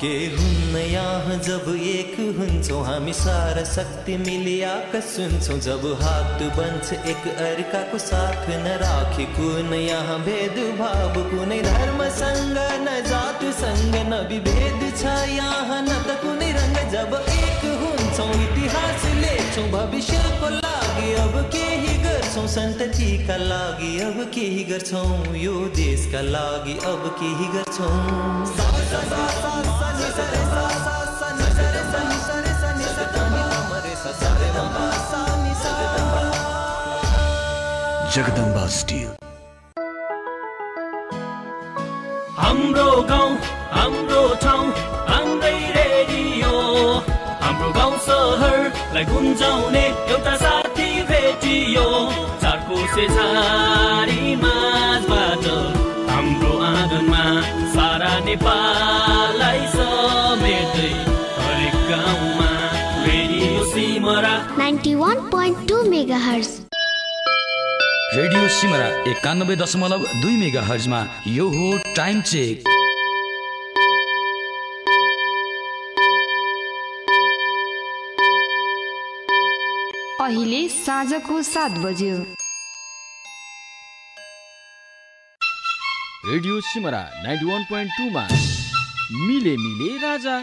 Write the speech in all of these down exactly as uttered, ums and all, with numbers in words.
के हुन्न यहाँ जब एक हुन्छौँ हामी सारा शक्ति मिली आकाश सुन्छौँ जब हात बन्छ एक अर्काको साथ नराखे कुनै यहाँ भेदभाव कुनै धर्मसँग न जातसँग न विभेद छ यहाँ न त कुनै रङ्ग जब एक हुन्छौँ इतिहास लेख्छौँ भविष्यको लागि अब केही गर्छौँ सन्ततिका लागि अब केही गर्छौँ यो देशका लागि अब केही गर्छौँ जगदम्बा स्टिल हाम्रो गाउँ हाम्रो ठाउँ हाम्रै रेडियो हाम्रो गाउँ सहरलाई गुन्जाउने एउटा साथी भेटियो चारको से झारी माझबाट हाम्रो आँगनमा सारा नेपाललाई समेट्दै हरेक गाउँमा radio Simra ninety one point two megahertz radio Simra एकानब्बे दशमलव दुई मेगा हर्जमा यो हो टाइम चेक। अहिले साँझको सात बज्यो। Radio Simra ninety one point two मा मिले मिले राजा।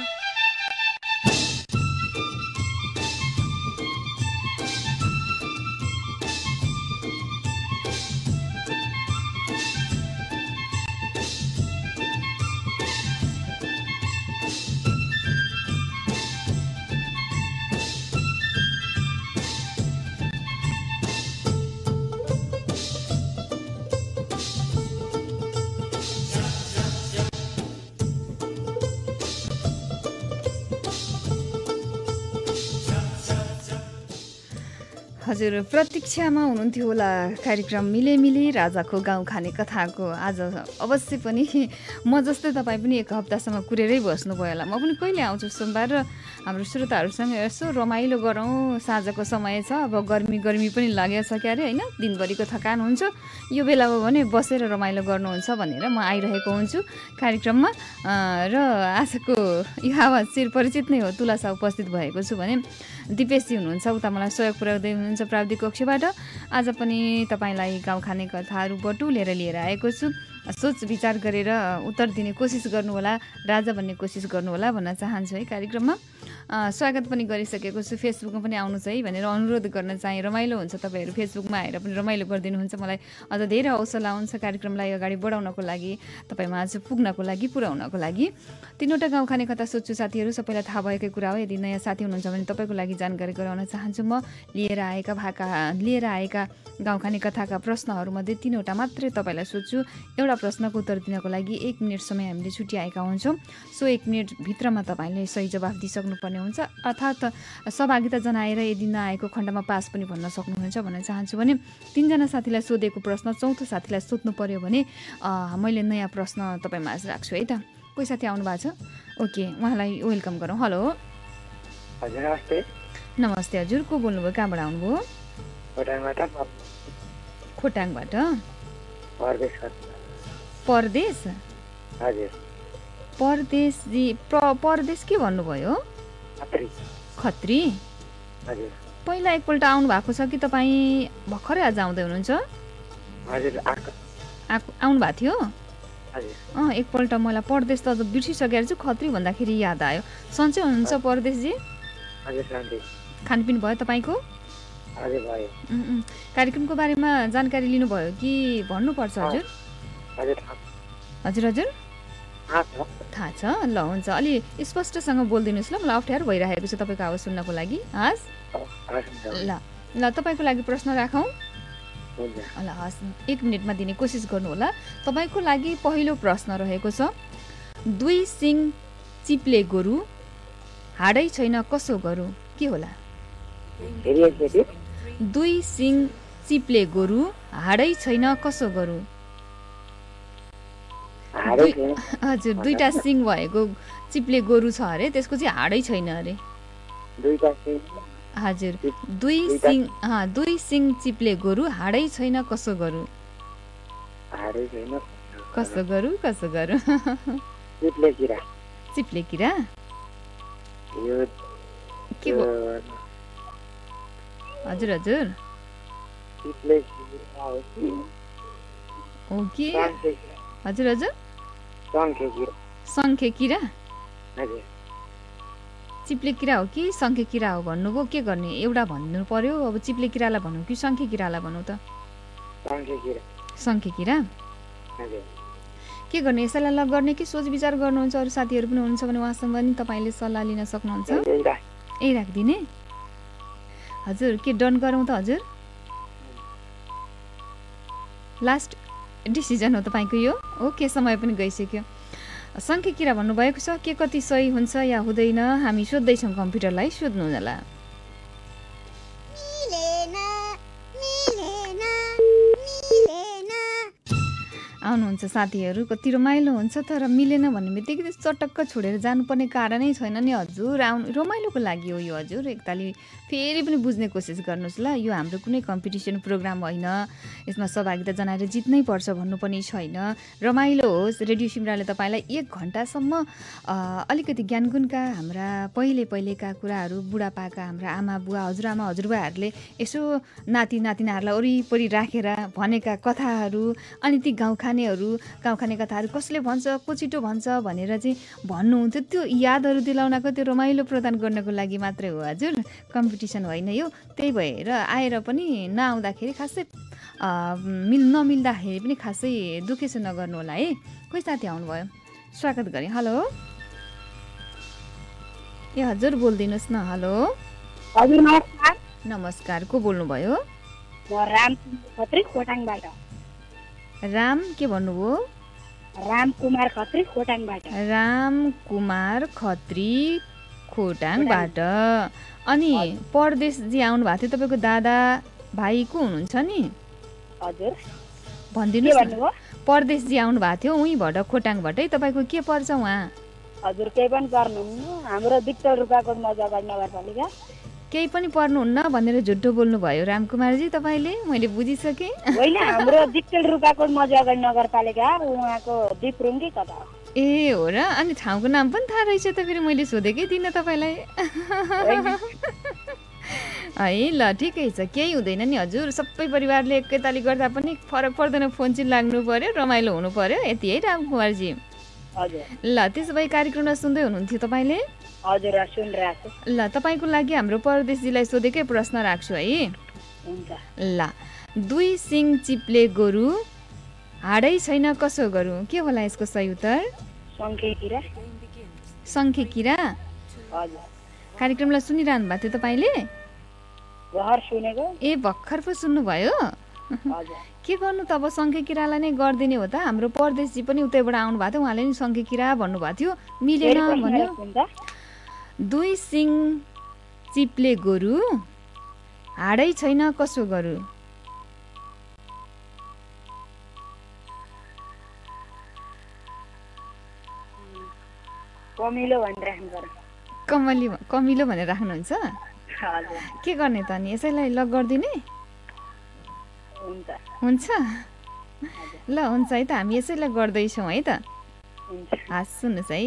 हजुर प्रतीक्षामा हुनुहुन्थ्यो होला कार्यक्रम मिले मिले राजाको गाउँ खाने कथाको। आज अवश्य पनि म जस्तै तपाईँ पनि एक हप्तासम्म कुरेरै बस्नुभयो होला। म पनि कहिले आउँछु सोमबार र हाम्रो श्रोताहरूसँग यसो रमाइलो गरौँ। साँझको समय छ, अब गर्मी गर्मी पनि लागेको छ क्यारे होइन, दिनभरिको थकान हुन्छ, यो बेला हो भने बसेर रमाइलो गर्नुहुन्छ भनेर म आइरहेको हुन्छु कार्यक्रममा। र आजको यो आवाज चिर परिचित नै हो, तुलासा उपस्थित भएको छु भने दिपेशजी हुनुहुन्छ उता मलाई सहयोग पुर्याउँदै हुनुहुन्छ प्राविधिक कक्षबाट। आज पनि तपाईँलाई गाउँ खाने कथाहरू बटुलेर लिएर आएको छु। सोच विचार गरेर उत्तर दिने कोसिस गर्नुहोला, राजा भन्ने कोसिस गर्नुहोला भन्न चाहन्छु है कार्यक्रममा। स्वागत पनि गरिसकेको छु। फेसबुकमा पनि आउनुहोस् है भनेर अनुरोध गर्न चाहे। रमाइलो हुन्छ, तपाईँहरू फेसबुकमा आएर पनि रमाइलो गरिदिनुहुन्छ, मलाई अझ धेरै हौसला हुन्छ कार्यक्रमलाई अगाडि बढाउनको लागि, तपाईँमा आज पुग्नको लागि, पुर्याउनको लागि। तिनवटा गाउँ खाने कथा सोध्छु साथीहरू, सबैलाई थाहा भएकै कुरा हो। यदि नयाँ साथी हुनुहुन्छ भने तपाईँको लागि जानकारी गराउन चाहन्छु। म लिएर आएका भाका लिएर आएका गाउँ खाने कथाका प्रश्नहरूमध्ये तिनवटा मात्रै तपाईँलाई सोध्छु। एउटा प्रश्नको उत्तर दिनको लागि एक मिनट समय हामीले छुट्याएका हुन्छौँ। सो एक मिनटभित्रमा तपाईँले सही जवाफ दिइसक्नुपर्ने हुन्छ, अर्थात् सहभागिता जनाएर यदि नआएको खण्डमा पास पनि भन्न सक्नुहुन्छ भन्न चाहन्छु। भने तिनजना साथीलाई सोधेको प्रश्न चौथो साथीलाई सोध्नु पर्यो भने मैले नयाँ प्रश्न तपाईँमा आज राख्छु है त। कोही साथी आउनु भएको छ? ओके, उहाँलाई वेलकम गरौँ। हेलो हजुर, नमस्ते। नमस्ते हजुर, को बोल्नुभयो, कहाँबाट आउनुभयो? खोटाङबाट। परदेश? हजुर। परदेश जी परदेश के भन्नुभयो? खत्री। हजुर। पहिला एकपल्ट आउनु भएको छ कि तपाईँ भर्खरै आज आउँदै हुनुहुन्छ? हजुर, आउनु भएको थियो। अँ एकपल्ट मलाई परदेश त अझ बिर्सिसकेर चाहिँ खत्री भन्दाखेरि याद आयो। सन्चै हुनुहुन्छ परदेशजी? खानपिन भयो तपाईँको? कार्यक्रमको बारेमा जानकारी लिनुभयो कि भन्नुपर्छ हजुर? हजुर हजुर थाहा छ। ल हुन्छ, अलि स्पष्टसँग बोलिदिनुहोस् ल, मलाई अप्ठ्यारो भइरहेको छ तपाईँको आवाज सुन्नको लागि। हस् ल ल तपाईँको लागि प्रश्न राखौँ। ल हस्, एक मिनटमा दिने कोसिस गर्नु होला। तपाईँको लागि पहिलो प्रश्न रहेको छ, दुई सिङ चिप्ले गोरु हाडै छैन कसो गरौँ, के होला? दुई सिङ चिप्ले गोरु हाडै छैन कसो गरौँ? हजुर, दुईटा सिङ भएको चिप्ले गोरु छ अरे, त्यसको चाहिँ हाडै छैन अरे। हजुर, दुई सिङ दुई सिङ चिप्ले गोरु हाडै छैन कसो गरौँ? कसो गरौँ कसो गरौँ? चिप्ले किरा यो के भयो हजुर हजुर चिप्ले किरा हो कि हो कि सङ्खे हजुर हजुर सङ्खे किरा सङ्खे किरा हजुर चिप्ले किरा हो कि सङ्खे किरा हो भन्नुभयो के गर्ने एउटा भन्नु पर्यो अब चिप्ले किरालाई भनौँ कि सङ्खे किरालाई भनौँ त सङ्खे किरा सङ्खे किरा हजुर के गर्ने यसैलाई ल गर्ने कि सोच विचार गर्नुहुन्छ अरू साथीहरू पनि हुनुहुन्छ भने उहाँसँग पनि तपाईँले सल्लाह लिन सक्नुहुन्छ एउटा ए राखिदिने हजुर के डन गरौँ त हजुर लास्ट डिसिजन हो तपाईँको यो ओके समय पनि गइसक्यो सङ्खे किरा भन्नुभएको छ के कति सही हुन्छ या हुँदैन हामी सोध्दैछौँ कम्प्युटरलाई सोध्नु होला आउनुहुन्छ साथीहरू कति रमाइलो हुन्छ तर मिलेन भन्ने बित्तिकै चटक्क छोडेर जानुपर्ने कारणै छैन नि हजुर आउनु रमाइलोको लागि हो यो हजुर एकतालि फेरि पनि बुझ्ने कोसिस गर्नुहोस् ल यो हाम्रो कुनै कम्पिटिसन प्रोग्राम होइन यसमा सहभागिता जनाएर जित्नै पर्छ भन्नु पनि छैन रमाइलो होस् रेडियो सिमराले तपाईँलाई एक घन्टासम्म अलिकति ज्ञानगुणका हाम्रा पहिले पहिलेका कुराहरू बुढापाका हाम्रा आमा बुवा हजुरआमा हजुरबुवाहरूले यसो नाति नातिनाहरूलाई वरिपरि राखेर भनेका कथाहरू अनि ती गाउँ खानेहरू गाउँ खाने कथाहरू कसले भन्छ को छिटो भन्छ भनेर चाहिँ भन्नुहुन्थ्यो त्यो यादहरू दिलाउनको त्यो रमाइलो प्रदान गर्नको लागि मात्रै हो हजुर कम्पिटिसन होइन यो त्यही भएर आएर पनि नआउँदाखेरि खासै मिल नमिल्दाखेरि पनि खासै दुखेसो नगर्नु होला है कोही साथी आउनुभयो स्वागत गरेँ हेलो ए हजुर बोलिदिनुहोस् न हेलो हजुर नमस्कार नमस्कार को बोल्नुभयो म राम खत्री खोटाङबाट राम के भन्नुभयो राम कुमार खत्री खोटाङबाट राम कुमार खत्री खोटाङबाट अनि परदेशजी आउनु भएको थियो तपाईँको दादा भाइ को हुनुहुन्छ नि हजुर भनिदिनुहोस् न परदेशजी आउनु भएको थियो उहीँबाट खोटाङबाटै तपाईँको के पर्छ उहाँ हजुर केही पनि पर्नुहुन्न हाम्रो दिक्तल रूपाकोट मजगढ नगरपालिका केही पनि पर्नुहुन्न भनेर झुट्टो बोल्नुभयो रामकुमारजी तपाईँले मैले बुझिसकेँ होइन हाम्रो दिक्तल रूपाकोट मजगढ नगरपालिका उहाँको दिपरुङ्गी कता ए हो र अनि ठाउँको नाम पनि थाहा रहेछ त फेरि मैले सोधेकै थिइनँ तपाईँलाई है ल ठिकै छ केही हुँदैन नि हजुर सबै परिवारले एकैताली गर्दा पनि फरक पर्दैन फोन चाहिँ लाग्नु पर्यो रमाइलो हुनु पर्यो यति है रामकुमारजी हजुर ल त्यसो भए कार्यक्रमलाई सुन्दै हुनुहुन्थ्यो तपाईँले हजुर सुनिरहेको ल तपाईँको लागि हाम्रो परदेशजीलाई सोधेकै प्रश्न राख्छु है हुन्छ ल दुई सिङ चिप्ले गोरु हाडै छैन कसो गरौँ के होला यसको सही उत्तर सङ्खे किरा सङ्खे किरा हजुर कार्यक्रमलाई सुनिरहनु भएको थियो तपाईँले भर्खर सुनेको ए भर्खर पो सुन्नुभयो हजुर के गर्नु त अब सङ्खे किरालाई नै गरिदिने हो त हाम्रो परदेशजी पनि उतैबाट आउनु भएको थियो उहाँले नि सङ्खे किरा भन्नुभएको थियो मिलेन भन्यो दुई सिङ चिप्ले गोरु हाडै छैन कसो गरौँ कमिलो भनेर राख्नु कमली कमिलो भनेर राख्नुहुन्छ हजुर के गर्ने त अनि यसैलाई ल गरिदिने हुन्छ हुन्छ ल हुन्छ है त हामी यसैलाई गर्दैछौँ है त हुन्छ हस् सुन्नुहोस् है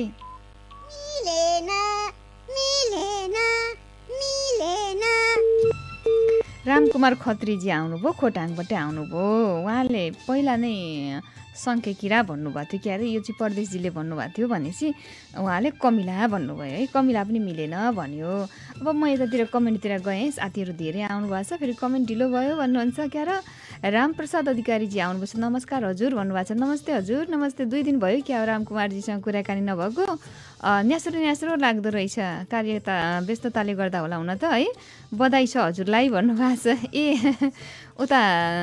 रामकुमार खत्रीजी आउनुभयो खोटाङबाटै आउनुभयो उहाँले पहिला नै सङ्खे किरा भन्नुभएको थियो क्या अरे यो चाहिँ परदेशजीले भन्नुभएको थियो भनेपछि उहाँले कमिला भन्नुभयो है कमिला पनि मिलेन भन्यो अब म यतातिर कमेन्टतिर गएँ साथीहरू धेरै आउनुभएको छ फेरि कमेन्ट ढिलो भयो भन्नुहुन्छ क्या र रामप्रसाद अधिकारीजी आउनुभएको छ नमस्कार हजुर भन्नुभएको छ नमस्ते हजुर नमस्ते दुई दिन भयो क्या रामकुमारजीसँग कुराकानी नभएको न्यास्रो न्यास्रो लाग्दो रहेछ कार्यता व्यस्तताले गर्दा होला हुन त है बधाई छ हजुरलाई भन्नुभएको छ ए उता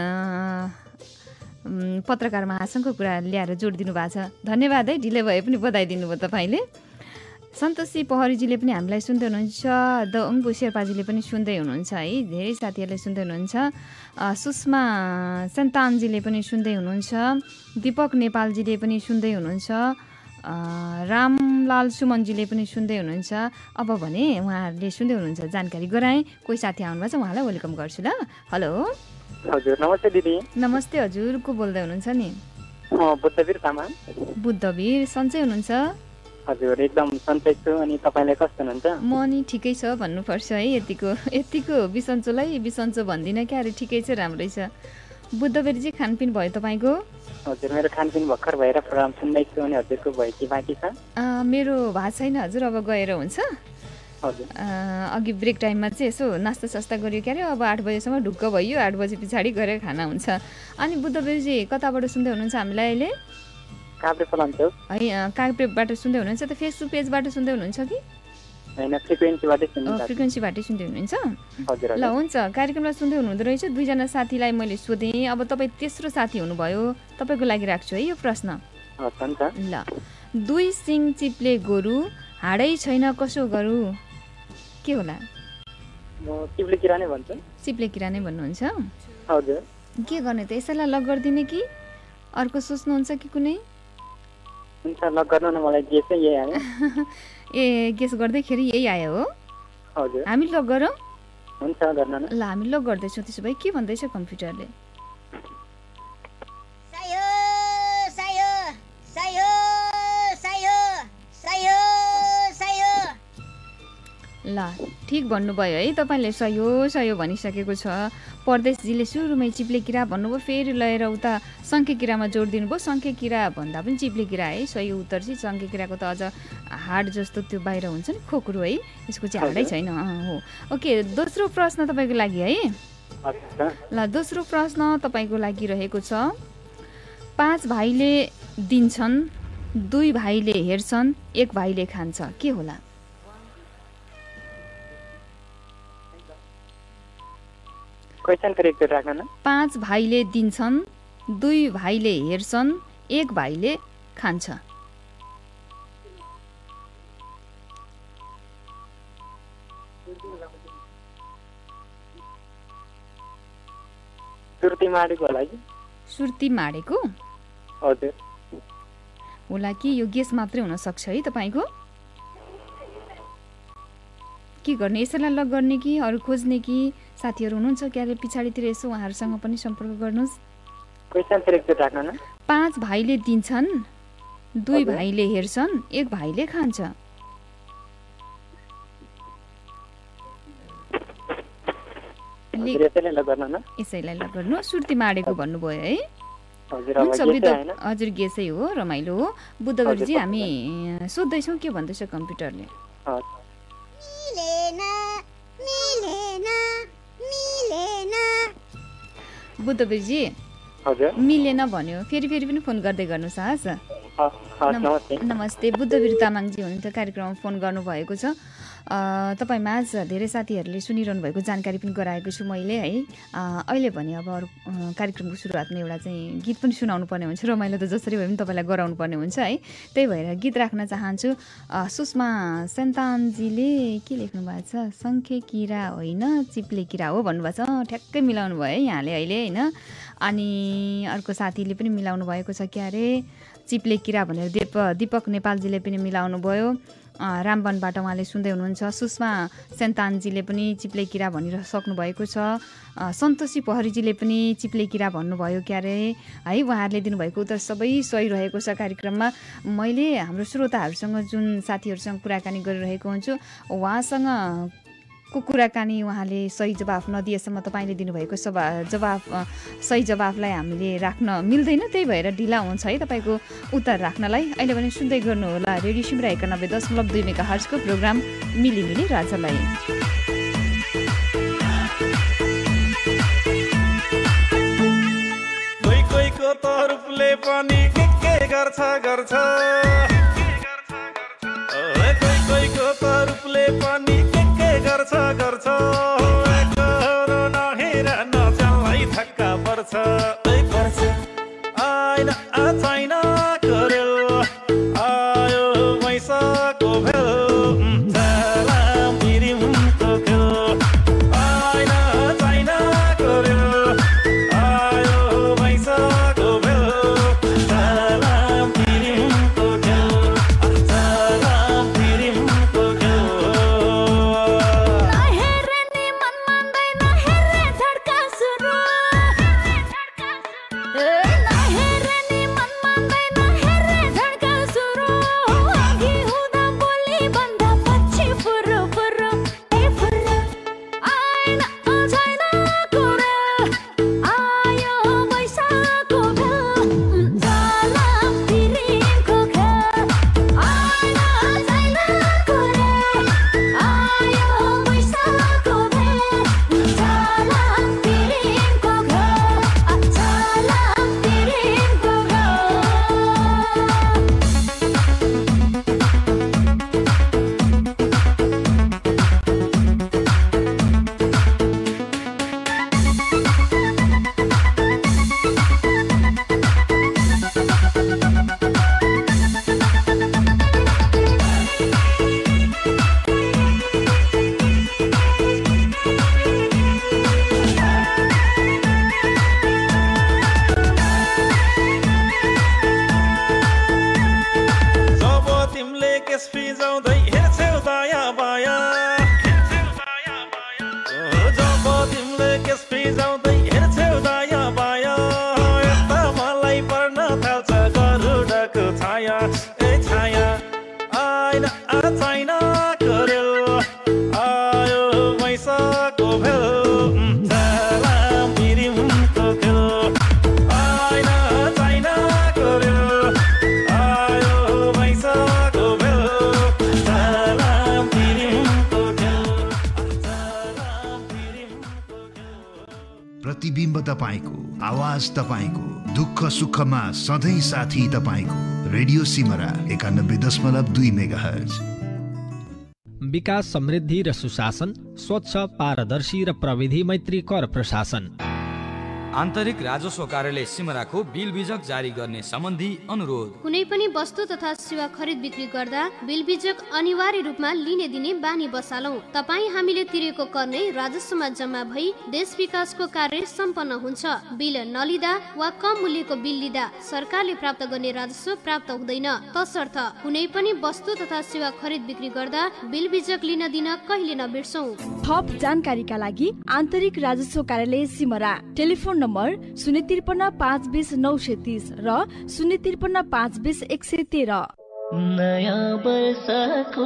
पत्रकार महासङ्घको कुरा ल्याएर जोडिदिनु भएको छ धन्यवाद है ढिलै भए पनि बधाई दिनुभयो तपाईँले सन्तोषी पहरीजीले पनि हामीलाई सुन्दै हुनुहुन्छ द अङ्बु शेर्पाजीले पनि सुन्दै हुनुहुन्छ है धेरै साथीहरूले सुन्दै हुनुहुन्छ सुषमा सन्तानजीले पनि सुन्दै हुनुहुन्छ दीपक नेपालजीले पनि सुन्दै हुनुहुन्छ रामलाल सुमनजीले पनि सुन्दै हुनुहुन्छ अब भने उहाँहरूले सुन्दै हुनुहुन्छ जानकारी गराएँ कोही साथी आउनुभएको छ उहाँलाई वेलकम गर्छु ल हेलो हजुर नमस्ते दिदी नमस्ते हजुर को बोल्दै हुनुहुन्छ नि बुद्धवीर तामाङ बुद्धवीर सन्चै हुनुहुन्छ हजुर एकदम सन्चै छु अनि तपाईँलाई कस्तो हुनुहुन्छ? म नि ठिकै छ भन्नुपर्छ है। यतिको यतिको बिसन्चोलाई बिसन्चो भन्दिनँ क्या, अरे ठिकै छ, राम्रै छ। बुद्धबेरी चाहिँ खानपिन भयो तपाईँको? हजुर मेरो खानपिन भर्खर भएर प्रोग्राम सुन्दैछु अनि हजुरको भयो कि बाँकी छ? मेरो भएको छैन हजुर, अब गएर हुन्छ। हजुर अघि ब्रेक टाइममा चाहिँ यसो नास्ता सास्ता गरियो क्या अरे, अब आठ बजीसम्म ढुक्क भयो, आठ बजी पछाडि गएर खाना हुन्छ। अनि बुद्धबेरी कताबाट सुन्दै हुनुहुन्छ हामीलाई अहिले? काभ्रे पलाञ्चोक है, काभ्रेबाट सुन्दै हुनुहुन्छ त? फेसबुक पेजबाट सुन्दै हुनुहुन्छ कि होइन? फ्रिक्वेन्सीबाटै सुन्नुहुन्छ? फ्रिक्वेन्सीबाटै सुन्दै हुनुहुन्छ। हजुर ल हुन्छ, कार्यक्रमलाई सुन्दै हुनुहुँदो रहेछ। दुईजना साथीलाई मैले सोधेँ, अब तपाईँ तेस्रो साथी हुनुभयो, तपाईँको लागि राख्छु है यो प्रश्न। ल, दुई सिङ चिप्ले गोरु, हाडै छैन कसो गरौँ, के होला? म चिप्ले किरा नै भन्छु। चिप्ले किरा नै भन्नुहुन्छ? हजुर। के गर्ने त, यसैलाई लक गरिदिने कि अर्को सोच्नुहुन्छ कि कुनै? हुन्छ लक गर्नु न, मलाई गेस चाहिँ यही आयो। ए गेस गर्दैखेरि यही आयो हो? हजुर। हामी लक गरौँ? हुन्छ गर्न न। ल हामी लक गर्दैछौँ। त्यसो भए के भन्दैछ कम्प्युटरले? सायो सायो सायो सायो सायो सायो। ल ठिक भन्नुभयो है तपाईँले, सयो सयो भनिसकेको छ। परदेशजीले सुरुमै चिप्ले किरा भन्नुभयो, फेरि लिएर उता सङ्खे किरामा जोड दिनुभयो। सङ्खे किरा भन्दा पनि चिप्ले किरा है सही उत्तर चाहिँ। सङ्खे किराको त अझ हाड जस्तो त्यो बाहिर हुन्छ नि, खोक्रो है, यसको चाहिँ हाडै छैन हो। ओके, दोस्रो प्रश्न तपाईँको लागि है। ल दोस्रो प्रश्न तपाईँको लागि रहेको छ। पाँच भाइले दिन्छन्, दुई भाइले हेर्छन्, एक भाइले खान्छ, के होला? क्वेशन करेक्ट राख्न न। पाँच भाइले दिन्छन्, दुई भाइले हेर्छन्, एक भाइले खान्छ। सुर्ती माडेको होला कि? सुर्ती माडेको हजुर होला कि? यो गेस मात्रै हुन सक्छ है तपाईँको। के गर्ने, यसैलाई लक गर्ने कि अरू खोज्ने कि? साथीहरू हुनुहुन्छ क्यारे पछाडितिर, यसो उहाँहरूसँग पनि सम्पर्क गर्नुहोस्। क्वेशन करेक्ट राख्न न। पाँच भाइले दिन्छन्, दुई भाइले हेर्छन्, एक भाइले खान्छ। यसैलाई लक गर्नु। सुर्ती माडेको भन्नुभयो है? हजुर गेसै हो, रमाइलो हो। बुद्धबेरीजी हामी सोध्दैछौँ, के भन्दैछ कम्प्युटरले? बुद्धबेरीजी मिलेन भन्यो, फेरि फेरि पनि फोन गर्दै गर्नुहोस् हस्। नमस्ते, बुद्धबेरी तामाङजी हुनुहुन्छ, कार्यक्रममा फोन गर्नुभएको छ। तपाईँ माझ धेरै साथीहरूले सुनिरहनु भएको जानकारी पनि गराएको छु मैले है। अहिले भने अब अरू कार्यक्रमको सुरुवातमा एउटा चाहिँ गीत पनि सुनाउनु पर्ने हुन्छ, रमाइलो त जसरी भए पनि तपाईँलाई गराउनु पर्ने हुन्छ है। त्यही भएर गीत राख्न चाहन्छु। सुषमा सन्तानजीले के लेख्नु भएको छ? सङ्खे किरा होइन चिप्ले किरा हो भन्नुभएको छ। ठ्याक्कै मिलाउनु भयो है यहाँले अहिले होइन। अनि अर्को साथीले पनि मिलाउनु भएको छ, क्या अरे चिप्ले किरा भनेर दीप दीपक नेपालजीले पनि मिलाउनु भयो। रामवनबाट उहाँले सुन्दै हुनुहुन्छ। सुषमा सेन्तानजीले पनि चिप्ले किरा भनिर सक्नुभएको छ। सन्तोषी पहरीजीले पनि चिप्ले किरा भन्नुभयो, क्या अरे है। उहाँहरूले दिनुभएको उत्तर सबै सही रहेको छ। कार्यक्रममा मैले हाम्रो श्रोताहरूसँग जुन साथीहरूसँग कुराकानी गरिरहेको हुन्छु, उहाँसँग को कुराकानी उहाँले सही जवाफ नदिएसम्म तपाईँले दिनुभएको सभा जवाफ सही जवाफलाई हामीले राख्न मिल्दैन। त्यही भएर ढिला हुन्छ है तपाईँको उत्तर राख्नलाई। अहिले पनि सुन्दै गर्नु होला रेडियो सिमरा एकानब्बे दशमलव दुई मेगा हर्जको प्रोग्राम मिली मिली राजालाई। कोही कोहीको त रूपले पनि के के गर्छ गर्छ कोही कोहीको त रूपले पनि गर्छ गर्छ नहेर नचालाई धक्का पर्छ पर्छ आइन छैन गर्यो आयो मैसाको भेल सलाम पिरिमको खेल आइन छैन गर्यो आयो मैसाको भेल सलाम पिरिमको खेल सलाम पिरिमको खेल। मन तपाईको, आवाज तपाईको, दुःख सुखमा सधैँ साथी तपाईको। रेडियो सिमरा एकानब्बे दशमलव दुई मेगाहर्ज। विकास, समृद्धि र सुशासन, स्वच्छ, पारदर्शी र प्रविधि मैत्री कर प्रशासन। आन्तरिक राजस्व कार्यालय सिमराको बिल बिजक जारी गर्ने सम्बन्धी अनुरोध। कुनै पनि वस्तु तथा सेवा खरिद बिक्री गर्दा बिल बिजक अनिवार्य रूपमा लिने दिने बानी बसालौं। तपाईँ हामीले तिरेको कर नै राजस्वमा जम्मा भई देश विकासको कार्य सम्पन्न हुन्छ। बिल नलिँदा वा कम मूल्यको बिल लिँदा सरकारले प्राप्त गर्ने राजस्व प्राप्त हुँदैन। तसर्थ कुनै पनि वस्तु तथा सेवा खरिद बिक्री गर्दा बिल बिजक लिन दिन कहिले नबिर्सौं। थप जानकारीका लागि आन्तरिक राजस्व कार्यालय सिमरा, टेलिफोन नम्बर शून्य त्रिपन्न पाँच बिस नौ सय तीस र शून्य त्रिपन्न पाँच बिस एक सय तेह्र। नयाँ वर्षको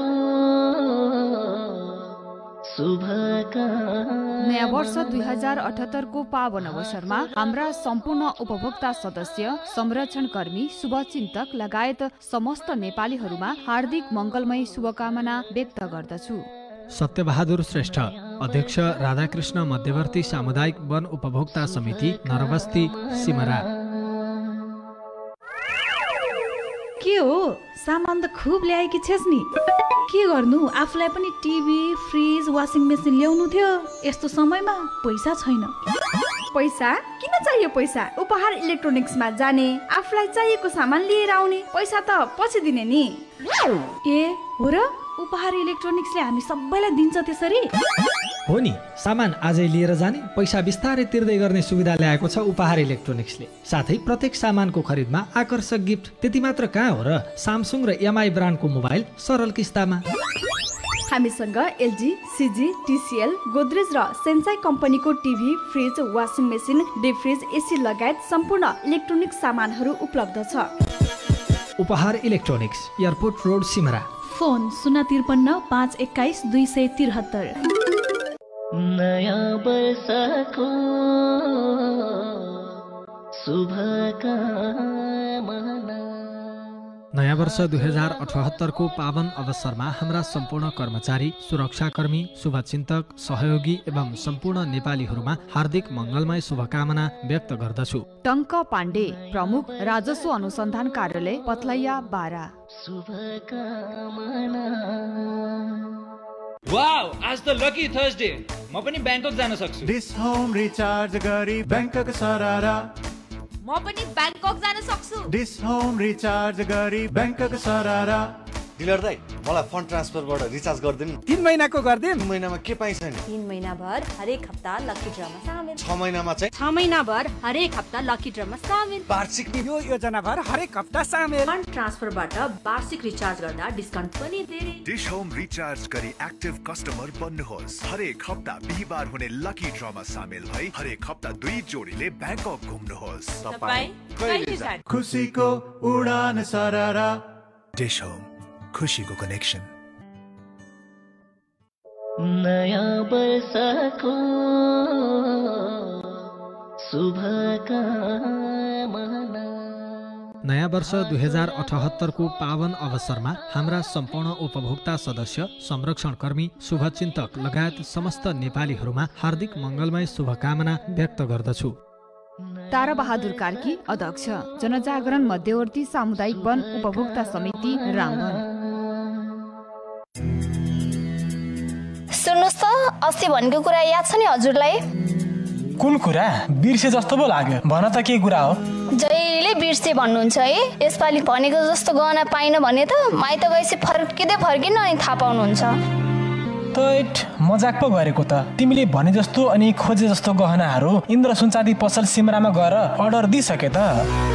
नयाँ वर्ष दुई हजार अठहत्तरको पावन अवसरमा हाम्रा सम्पूर्ण उपभोक्ता सदस्य, संरक्षण कर्मी, शुभचिन्तक लगायत समस्त नेपालीहरूमा हार्दिक मङ्गलमय शुभकामना व्यक्त गर्दछु। सत्यबहादुर श्रेष्ठ, अध्यक्ष राधाकृष्ण मध्यवर्ती सामुदायिक वन उपभोक्ता समिति, नरबस्ती, सिमरा। के हो, सामान त खुब ल्याएकी छेस् नि। के गर्नु, आफूलाई पनि टिभी, फ्रिज, वासिङ मेसिन ल्याउनु थियो। यस्तो समयमा पैसा छैन। पैसा किन चाहियो? पैसा उपहार इलेक्ट्रोनिक्समा जाने, आफूलाई चाहिएको सामान लिएर आउने। पैसा त पछि दिने नि। ए हो र? उपहार इलेक्ट्रोनिक्सले हामी सबैलाई दिन्छ त्यसरी? हो नि, सामान आजै लिएर जाने, पैसा बिस्तारै तिर्दै गर्ने सुविधा ल्याएको छ उपहार इलेक्ट्रोनिक्सले। साथै प्रत्येक सामानको खरिदमा आकर्षक गिफ्ट। त्यति मात्र कहाँ हो र, सामसुङ र एमआई ब्रान्डको मोबाइल सरल किस्तामा। हामीसँग एलजी, सिजी, टिसिएल, गोदरेज र सेन्साई कम्पनीको TV, fridge, washing machine, deep fridge, AC लगायत सम्पूर्ण इलेक्ट्रोनिक सामानहरू उपलब्ध छ। Upahar electronics, airport road, Simra. Phone शून्य त्रिपन्न पाँच एक्काइस दुई सय त्रिहत्तर। नयाँ वर्षको शुभकामना। नयाँ वर्ष दुई हजार अठहत्तरको पावन अवसरमा हाम्रा सम्पूर्ण कर्मचारी, सुरक्षाकर्मी, शुभचिन्तक, सहयोगी एवं सम्पूर्ण नेपालीहरूमा हार्दिक मङ्गलमय शुभकामना व्यक्त गर्दछु। टङ्क पाण्डे, प्रमुख, राजस्व अनुसन्धान कार्यालय, पथलैया, बारा। शुभकामना। वाउ, आज त लकी थर्सडे, म पनि ब्याङ्कक जान सक्छु। डिस होम रिचार्ज गरी ब्याङ्कक सरारा। म पनि ब्याङ्कक जान सक्छु। डिस होम रिचार्ज गरी ब्याङ्कक सरारा। डिलर दाइ, मलाई फन्ड ट्रान्सफरबाट रिचार्ज गरिदिनु। तीन महिनाको गरिदिनु। तीन महिनामा के पाइन्छ नि? तीन महिनाभर हरेक हप्ता लकी ड्रमा सामेल। छ महिनामा चाहिँ? छ महिनाभर हरेक हप्ता लकी ड्रमा सामेल। वार्षिक यो योजनाभर हरेक हप्ता सामेल। फन्ड ट्रान्सफरबाट वार्षिक रिचार्ज गर्दा डिस्काउन्ट पनि धेरै। डिश होम रिचार्ज गरी एक्टिभ कस्टमर बन्नुहोस्। हरेक हप्ता बिहीबार हुने लकी ड्रमा सामेल भई हरेक हप्ता दुई जोडीले ब्याङ्कक घुम्नुहोस्। तपाईँ कहिले जाने? खुसीको उडान सरारा। डिश होम, खुशीको कनेक्सन। नयाँ वर्षको शुभकामना। नयाँ वर्ष दुई हजार अठहत्तरको पावन अवसरमा हाम्रा सम्पूर्ण उपभोक्ता सदस्य, संरक्षण कर्मी, शुभचिन्तक लगायत समस्त नेपालीहरूमा हार्दिक मङ्गलमय शुभकामना व्यक्त गर्दछु। ताराबहादुर कार्की, अध्यक्ष, जनजागरण मध्यवर्ती सामुदायिक वन उपभोक्ता समिति, रामवन। सुन्नुहोस् त, अस्ति भनेको कुरा याद छ नि हजुरलाई? कुन कुरा? बिर्से जस्तो पो लाग्यो, भन त के कुरा हो? जहिले बिर्से भन्नुहुन्छ है। यसपालि भनेको जस्तो गहना पाइन भने त माइत गएपछि फर्किँदै फर्किन अनि थाहा पाउनुहुन्छ। तैट मजाक पो गरेको त। तिमीले भने जस्तो अनि खोजे जस्तो गहनाहरू इन्द्र सुनचाँदी पसल सिमरामा गएर अर्डर दिइसके त?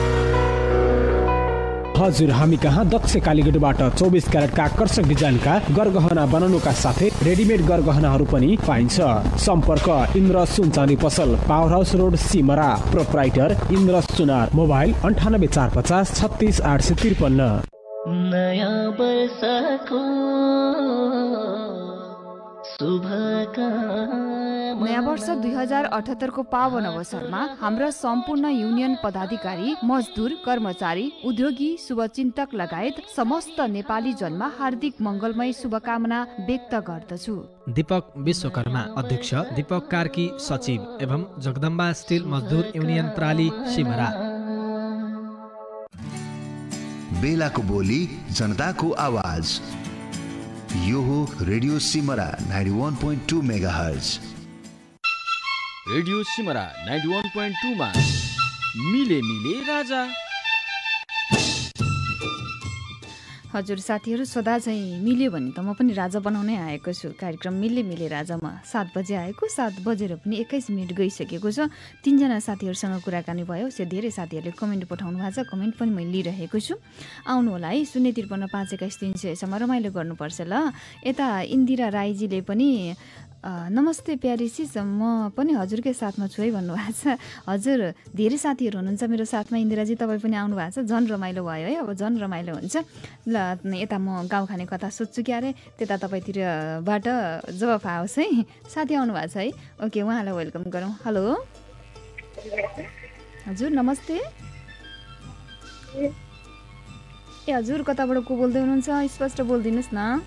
हजुर, हामी कहाँ दक्ष कालीगढबाट चौबिस क्यारेटका आकर्षक डिजाइनका गरगहना बनाउनुका साथै रेडिमेड गरगहनाहरू पनि पाइन्छ। सम्पर्क इन्द्र सुनचाँदी पसल, power house road, Simra. Proprietor Indra Sunar. Mobile अन्ठानब्बे चार पचास छत्तिस आठ सय त्रिपन्न। नयाँ वर्षको शुभकामना। नयाँ वर्ष दुई हजार अठहत्तरको पावन अवसरमा हाम्रा सम्पूर्ण युनियन पदाधिकारी, मजदुर, कर्मचारी, उद्योगी, शुभचिन्तक लगायत समस्त नेपाली जनमा हार्दिक मङ्गलमय शुभकामना व्यक्त गर्दछु। दीपक विश्वकर्मा, अध्यक्ष, दीपक कार्की, सचिव एवं जगदम्बा स्टिल मजदुर युनियन प्राली सिमरा। बेलाको बोली, जनताको आवाज। यो हो radio Simra ninety one point two megahertz. Radio Simra ninety one point two मा मिले मिले राजा। हजुर साथीहरू, सदा चाहिँ मिल्यो भने त म पनि राजा बनाउनै आएको छु। कार्यक्रम मिले मिले राजामा सात बजे आएको, सात बजेर पनि एक्काइस मिनट गइसकेको छ। तिनजना साथीहरूसँग कुराकानी भयो। से धेरै साथीहरूले कमेन्ट पठाउनु भएको छ, कमेन्ट पनि मैले लिइरहेको छु। आउनु होला है, शून्य त्रिपन्न पाँच एक्काइस तिन सयसम्म रमाइलो गर्नुपर्छ ल। यता इन्दिरा राईजीले पनि नमस्ते प्यारी सिस, म पनि हजुरकै साथमा छु है भन्नुभएको छ। हजुर धेरै साथीहरू हुनुहुन्छ मेरो साथमा। इन्दिराजी तपाईँ पनि आउनु भएको छ, झन् रमाइलो भयो है। अब झन् रमाइलो हुन्छ ल। यता म गाउँ खाने कथा सोध्छु क्यारे, त्यता तपाईँतिरबाट जवाफ आओस् है। साथी आउनु भएको छ है, ओके, उहाँलाई वेलकम गरौँ। हेलो हजुर, नमस्ते। ए हजुर, कताबाट को बोल्दै हुनुहुन्छ? स्पष्ट बोलिदिनुहोस् न।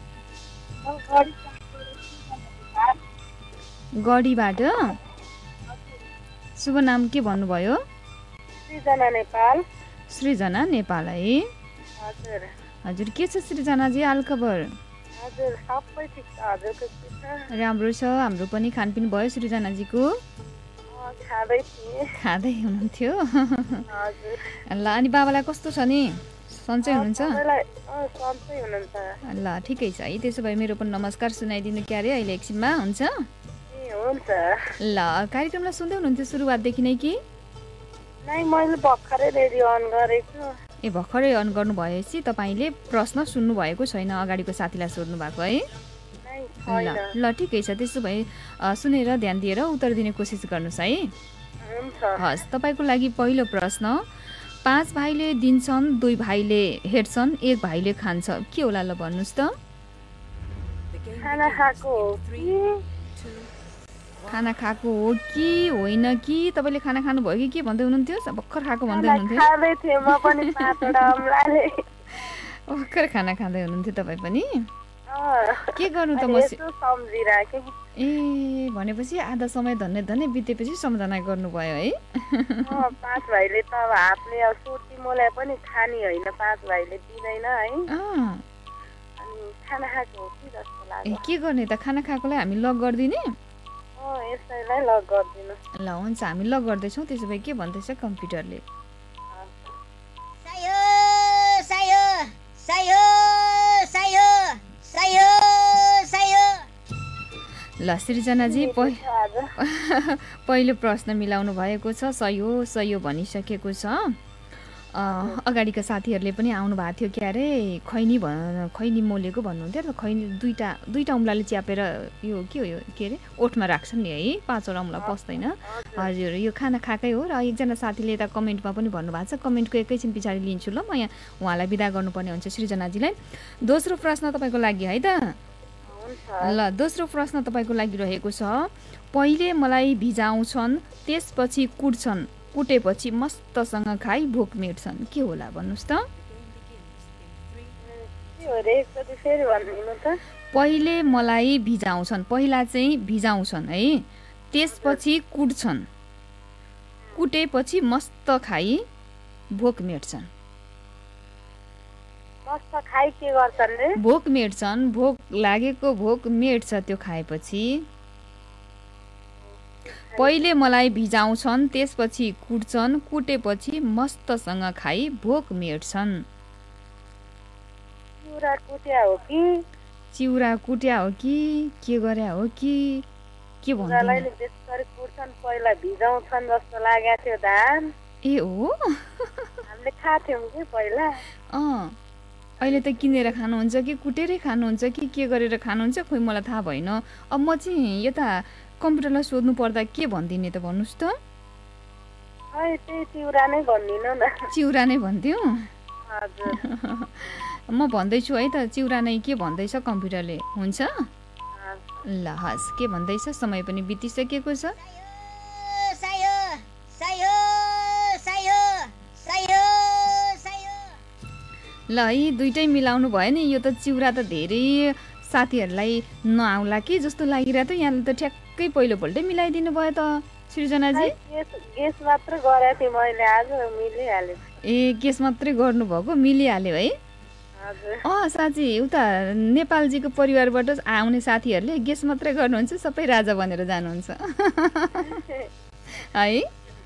गढीबाट। शुभ नाम के भन्नुभयो? सृजना नेपाल। सृजना नेपाल है। हजुर हजुर, के छ सृजनाजी हाल खबर? हजुर सबै ठिक छ। हजुरको के छ? राम्रो छ, हाम्रो पनि खानपिन भयो सृजनाजीको? खाँदै थिएँ। खाँदै हुनुहुन्थ्यो? हजुर। ल, अनि बाबालाई कस्तो छ नि? सन्चै हुनुहुन्छ? सन्चै हुनुहुन्छ। ल ठिकै छ है। त्यसो भए मेरो पनि नमस्कार सुनाइदिनु क्यारे अहिले एकछिनमा, हुन्छ? हुन्छ। ल, कार्यक्रमलाई सुन्दै हुनुहुन्थ्यो सुरुवातदेखि नै कि? नै, मैले भर्खरै रेडियो अन गरेको। ए भर्खरै अन गर्नुभएपछि तपाईँले प्रश्न सुन्नुभएको छैन, अगाडिको साथीलाई सोध्नु भएको है? ल ल ठिकै छ। त्यसो भए सुनेर ध्यान दिएर उत्तर दिने कोसिस गर्नुहोस् है। हस्, तपाईँको लागि पहिलो प्रश्न। पाँच भाइले दिन्छन्, दुई भाइले हेर्छन्, एक भाइले खान्छ, के होला ल भन्नुहोस् त? खाना खाएको हो कि? खाना खाएको हो कि होइन कि? तपाईँले खाना खानुभयो कि के भन्दै हुनुहुन्थ्यो? भर्खर खाएको भन्दै हुनुहुन्थ्यो। भर्खर खाना खाँदै हुनुहुन्थ्यो तपाईँ पनि? के गर्नु त म ए भनेपछि आधा समय धन्य धन्य बितेपछि सम्झना गर्नुभयो है? पाँच भाइले त अब हातले सोची मलाई पनि खानी होइन, पाँच भाइले दिँदैन है। अनि खाना खाएको हो कि जस्तो लाग्यो। ए के गर्ने त, खाना खाएकोलाई हामी लक गरिदिने? यसैलाई लक गरिदिनु। ल हुन्छ, हामी लक गर्दैछौँ। त्यसो भए के भन्दैछ कम्प्युटरले? सायो सायो सायो सायो सायो सायो। ल सृजनाजी, पहिलो प्रश्न मिलाउनु भएको छ, सही हो सही हो भनिसकेको छ। अगाडिका साथीहरूले पनि आउनु भएको थियो क्यारे, खैनी भन खैनी मोलेको भन्नुहुन्थ्यो र खैनी दुईवटा दुईवटा औँलाले च्यापेर यो के हो यो के अरे ओठमा राख्छन् नि है, पाँचवटा औँला पस्दैन। हजुर, यो खाना खाएकै हो। र एकजना साथीले यता कमेन्टमा पनि भन्नुभएको छ, कमेन्टको एकैछिन पछाडि लिन्छु ल, म यहाँ उहाँलाई बिदा गर्नुपर्ने हुन्छ सृजनाजीलाई। दोस्रो प्रश्न तपाईँको लागि है त। ल, दोस्रो प्रश्न तपाईँको लागि रहेको छ। पहिले मलाई भिजाउँछन्, त्यसपछि कुट्छन्, कुटेपछि मस्तसँग खाइ भोक मेट्छन्, के होला भन्नुहोस् त? पहिले मलाई भिजाउँछन्, पहिला चाहिँ भिजाउँछन् है, त्यसपछि कुट्छन्, कुटेपछि मस्त खाइ भोक मेट्छन्। मस्त खाइ के गर्छन् रे? भोक मेट्छन्, भोक लागेको भोक मेट्छ त्यो खाएपछि। पहिले मलाई भिजाउँछन्, त्यसपछि कुट्छन्, कुटेपछि मस्तसँग खाइ भोक मेट्छन्। चिउरा कुट्या हो कि? चिउरा कुट्या हो कि के गर्या हो कि के भन्दैन? त्यसरी कुट्छन्, पहिला भिजाउँछन् जस्तो लागेको थियो धान। ए हो, हामीले खाथ्यौँ कि पहिला। अँ, अहिले त किनेर खानुहुन्छ कि कुटेरै खानुहुन्छ कि के गरेर खानुहुन्छ खोइ मलाई थाहा भएन। अब म चाहिँ यता कम्प्युटरलाई सोध्नु पर्दा के भनिदिने त भन्नुहोस् त? चिउरा नै भनिदिनु न। चिउरा नै भनिदिउँ? म भन्दैछु है त, चिउरा नै के भन्दैछ कम्प्युटरले, हुन्छ? ल हस्, के भन्दैछ? समय पनि बितिसकेको छ। ल है, दुइटै मिलाउनु भयो नि। यो त चिउरा त धेरै साथीहरूलाई नआउला कि जस्तो लागिरहेको थियो। यहाँले त ठ्याक्कै पहिलोपल्टै मिलाइदिनु भयो त सृजनाजी। गेस मात्र गरेको थिएँ मैले, आज मिलिहाल्यो। ए गेस मात्रै गर्नुभएको, मिलिहाल्यो है। अँ साँच्ची, उता नेपालजीको परिवारबाट आउने साथीहरूले गेस मात्रै गर्नुहुन्छ, सबै राजा भनेर जानुहुन्छ है।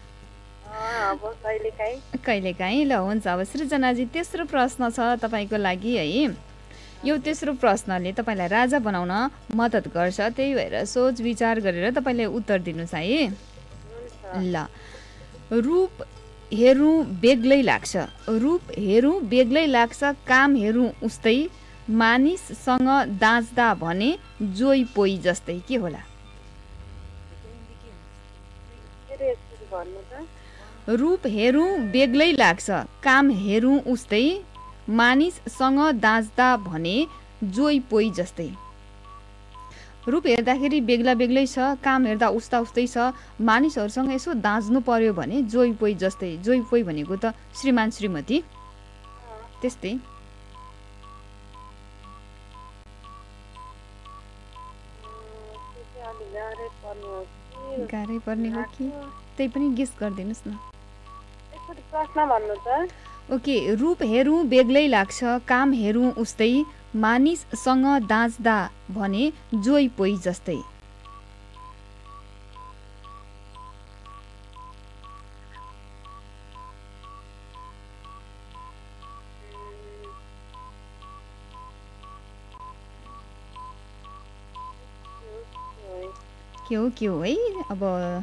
कहिलेकाहीँ। ल हुन्छ, अब सृजनाजी तेस्रो प्रश्न छ तपाईँको लागि है। यो तेस्रो प्रश्नले तपाईँलाई राजा बनाउन मद्दत गर्छ, त्यही भएर सोच विचार गरेर तपाईँले उत्तर दिनुहोस् है। ल, रूप हेरौँ बेग्लै लाग्छ, रूप हेरौँ बेग्लै लाग्छ, काम हेरौँ उस्तै, मानिससँग दाँच्दा भने जोइ पोइ जस्तै, के होला? रूप हेरौँ बेग्लै लाग्छ, काम हेरौँ उस्तै, मानिससँग दाँच्दा भने जोइ पोइ जस्तै। रूप हेर्दाखेरि बेग्ला बेग्लै छ, काम हेर्दा उस्ता उस्तै छ, मानिसहरूसँग यसो दाँच्नु पर्यो भने जोइ पोइ जस्तै। जोइ पोइ भनेको त श्रीमान श्रीमती, त्यस्तै। गाह्रै पर्ने हो कि त्यही पनि गेस गरिदिनुहोस् न। प्रश्न भन्नु त। ओके, रूप हेरौँ बेग्लै लाग्छ, काम हेरौँ उस्तै, मानिससँग दाँच्दा भने जोइ पोइ जस्तै। के हो के हो है? अब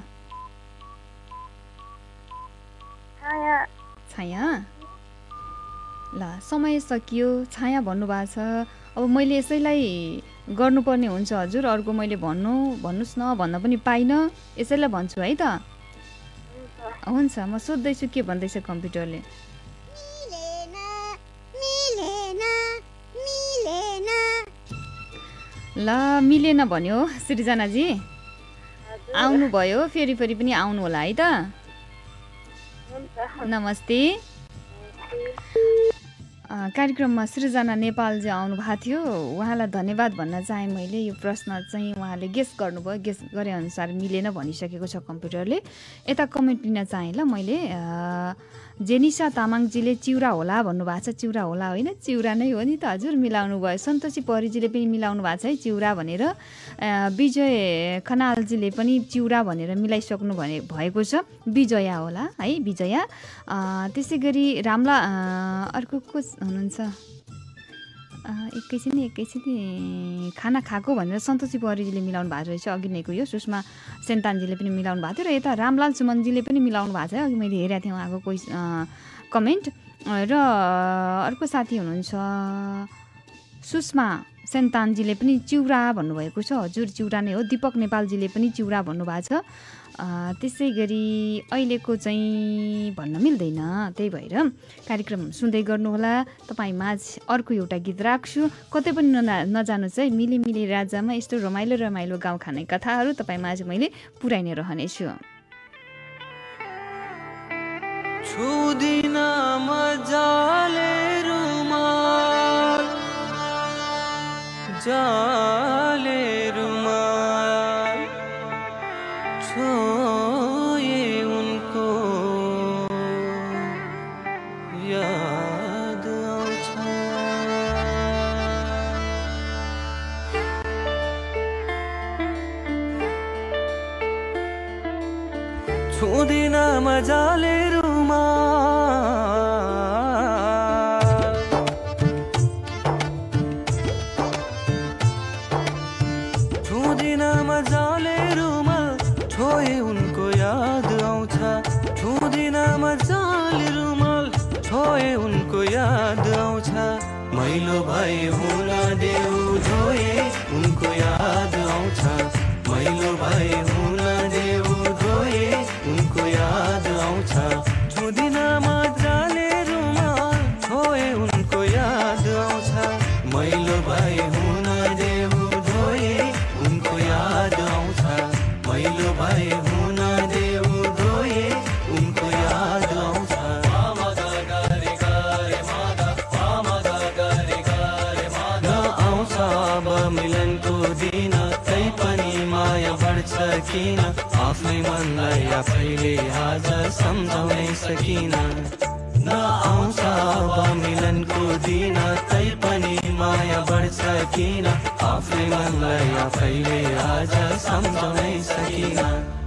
छाया। ल समय सकियो, छाया भन्नुभएको छ। अब मैले यसैलाई गर्नुपर्ने हुन्छ हजुर, अर्को मैले भन्नु भन्नुहोस् न भन्न पनि पाइनँ, यसैलाई भन्छु है त। हुन्छ, म सोध्दैछु के भन्दैछ कम्प्युटरले। ल मिलेन भन्यो सृजनाजी, आउनुभयो, फेरि फेरि पनि आउनु होला है त। नमस्ते। कार्यक्रममा सृजना नेपालजी आउनु भएको थियो, उहाँलाई धन्यवाद भन्न चाहेँ मैले। यो प्रश्न चाहिँ उहाँले गेस गर्नुभयो, गेस गरे अनुसार मिलेन भनिसकेको छ कम्प्युटरले। यता कमेन्ट लिन चाहेँ ल मैले। जेनिसा तामाङजीले चिउरा होला भन्नुभएको छ। चिउरा होला होइन, चिउरा नै हो नि त हजुर, मिलाउनु भयो। सन्तोषी परिजीले पनि मिलाउनु भएको छ है चिउरा भनेर। विजय खनालजीले पनि चिउरा भनेर मिलाइसक्नु भने भएको छ, विजया होला है, विजया। त्यसै गरी रामला अर्को को हुनुहुन्छ? एकैछिन एकैछिन खाना खाएको भनेर सन्तोषी परिजीले मिलाउनु भएको रहेछ, अघि नैको यो सुषमा सेन्तानजीले पनि मिलाउनु भएको थियो, र यता रामलाल सुमनजीले पनि मिलाउनु भएको छ, अघि मैले हेरेको थिएँ उहाँको कोही कमेन्ट। र अर्को साथी हुनुहुन्छ सुषमा सेन्तानजीले पनि चिउरा भन्नुभएको छ, हजुर चिउरा नै हो। दीपक नेपालजीले पनि चिउरा भन्नुभएको छ। त्यसै गरी अहिलेको चाहिँ भन्न मिल्दैन, त्यही भएर कार्यक्रम सुन्दै गर्नुहोला। तपाईँ माझ अर्को एउटा गीत राख्छु, कतै पनि नना नजानुहोस् है। मिली मिली राजामा यस्तो रमाइलो रमाइलो गाउँ खाने कथाहरू तपाईँ माझ मैले पुर्याइ नै रहनेछु। छुदिन मजाले रुमाल जाले रुमाल छोए उनको याद आउँछ। छुदिन मजाले मैलो भए हुन देऊ धोए उनको याद आउँछ। मैलो भए हुन देऊ धोए उनको याद आउँछ। छुदिन मजाले रुमाल छोए उनको याद आउँछ। मैलो भए हुन देऊ धोए उनको सकिन आफ्नै मनलाई आफैले आज सम्झाउनै सकिन नआउँछ अब मिलनको दिन तै पनि माया बढ्छ किन आफ्नै मनलाई आफैले आज सम्झाउनै सकिन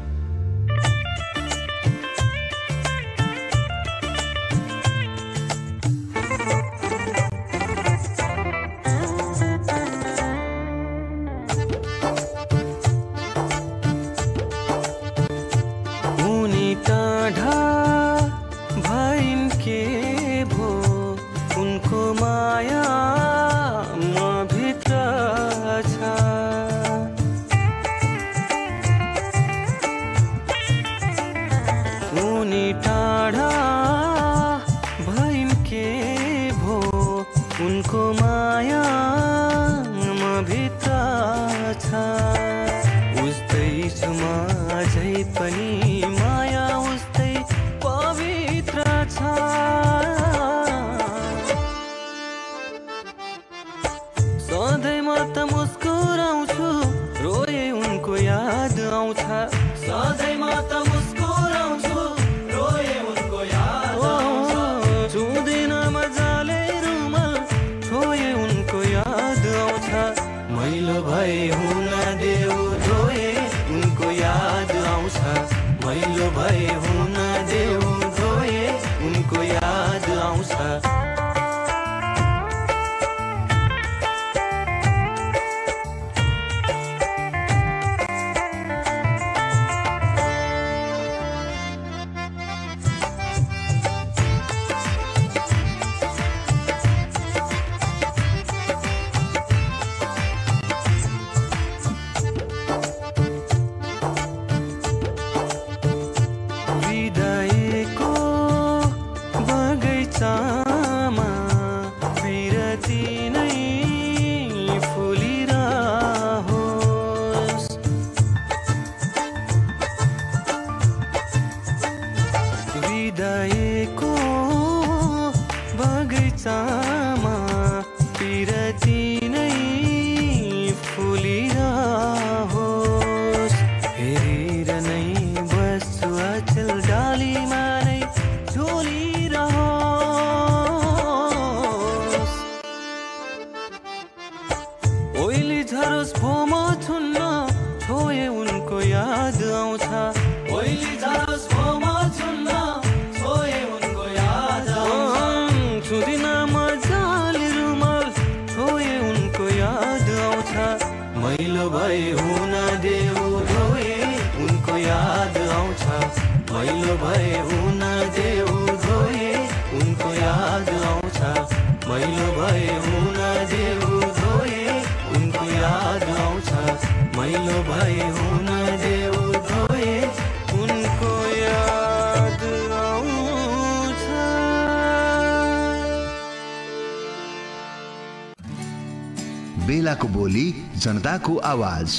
बेलाको बोली जनताको आवाज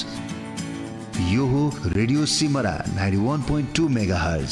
यो हो radio Simra ninety-one point two megahertz.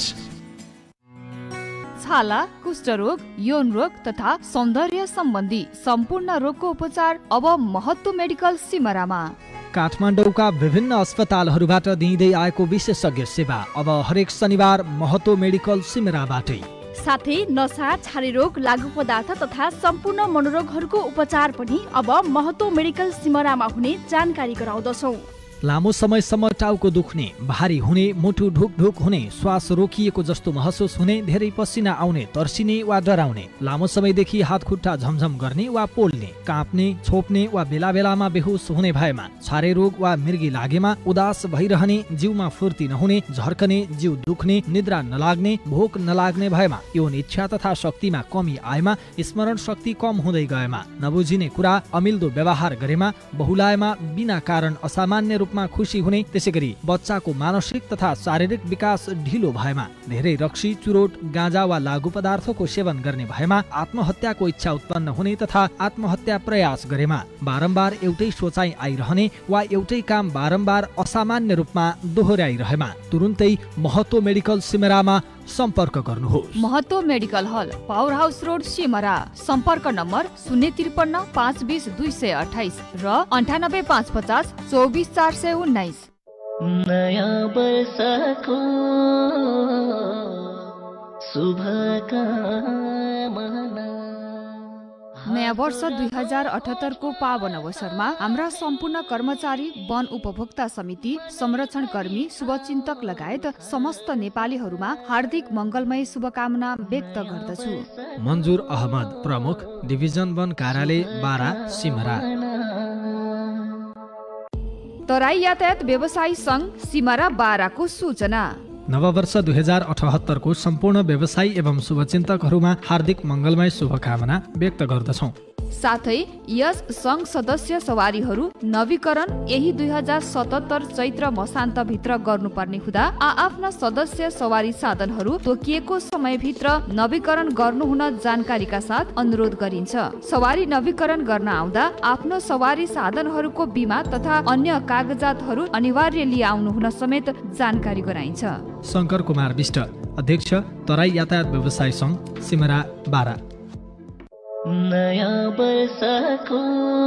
छाला, कुष्ठरोग, यौन रोग तथा सौन्दर्य सम्बन्धी सम्पूर्ण रोगको उपचार अब महत्व मेडिकल सिमरामा। काठमाडौँका विभिन्न अस्पतालहरूबाट दिइँदै आएको विशेषज्ञ सेवा अब हरेक शनिबार महत्व मेडिकल सिमराबाटै। साथै नसा, छारे रोग, लागु पदार्थ तथा सम्पूर्ण मनोरोगहरूको उपचार पनि अब महत्व मेडिकल सिमरामा हुने जानकारी गराउँदछौँ। लामो समयसम्म टाउको दुख्ने, भारी हुने, मुटु ढुकढुक हुने, श्वास रोकिएको जस्तो महसुस हुने, धेरै पसिना आउने, तर्सिने वा डराउने, लामो समयदेखि हात खुट्टा झमझम गर्ने वा पोल्ने, काँप्ने, छोप्ने वा बेला बेलामा बेहोस हुने भएमा, छारे रोग वा मृगी लागेमा, उदास भइरहने, जिउमा फुर्ती नहुने, झर्कने, जिउ दुख्ने, निद्रा नलाग्ने, भोक नलाग्ने भएमा, यौन इच्छा तथा शक्तिमा कमी आएमा, स्मरण शक्ति कम हुँदै गएमा, नबुझिने कुरा, अमिल्दो व्यवहार गरेमा, बहुलाएमा, बिना कारण असामान्य रूपमा खुसी हुने, त्यसैगरी बच्चाको मानसिक तथा शारीरिक विकास ढिलो भएमा, धेरै रक्सी, चुरोट, गाँजा वा लागु पदार्थको सेवन गर्ने भएमा, आत्महत्याको इच्छा उत्पन्न हुने तथा आत्महत्या प्रयास गरेमा, बारम्बार एउटै सोचाइ आइरहने वा एउटै काम बारम्बार असामान्य रूपमा दोहोर्याइरहेमा तुरुन्तै महत्व मेडिकल सिमरामा सम्पर्क गर्नुहोस्। Mahatva medical hall, power house road, Simra. सम्पर्क नम्बर शून्य त्रिपन्न पाँच बिस दुई सय अठाइस र अन्ठानब्बे पाँच पचास चौबिस चार सय उन्नाइस। नयाँ वर्षको शुभकामना। नयाँ वर्ष दुई हजार अठहत्तरको पावन अवसरमा हाम्रा सम्पूर्ण कर्मचारी, वन उपभोक्ता समिति, संरक्षण कर्मी, शुभचिन्तक लगायत समस्त नेपालीहरूमा हार्दिक मङ्गलमय शुभकामना व्यक्त गर्दछु। मन्जुर अहमद, प्रमुख, डिभिजन वन कार्यालय बारा, सिमरा। तराई यातायात व्यवसायी संघ सिमरा बाराको सूचना। नववर्ष दुई हजार अठहत्तरको सम्पूर्ण व्यवसायी एवं शुभचिन्तकहरूमा हार्दिक मङ्गलमय शुभकामना व्यक्त गर्दछौँ। साथै यस संघ सदस्य सवारीहरू नवीकरण यही दुई हजार सतहत्तर चैत्र मसान्तभित्र गर्नुपर्ने हुँदा आआफ्ना सदस्य सवारी साधनहरू तोकिएको समयभित्र नवीकरण गर्नुहुन जानकारीका साथ अनुरोध गरिन्छ। सवारी नवीकरण गर्न आउँदा आफ्नो सवारी साधनहरूको बिमा तथा अन्य कागजातहरू अनिवार्य लिई आउनुहुन समेत जानकारी गराइन्छ। शङ्कर कुमार विष्ट, अध्यक्ष, तराई यातायात व्यवसायी सङ्घ, सिमरा बारा। नयाँ वर्षको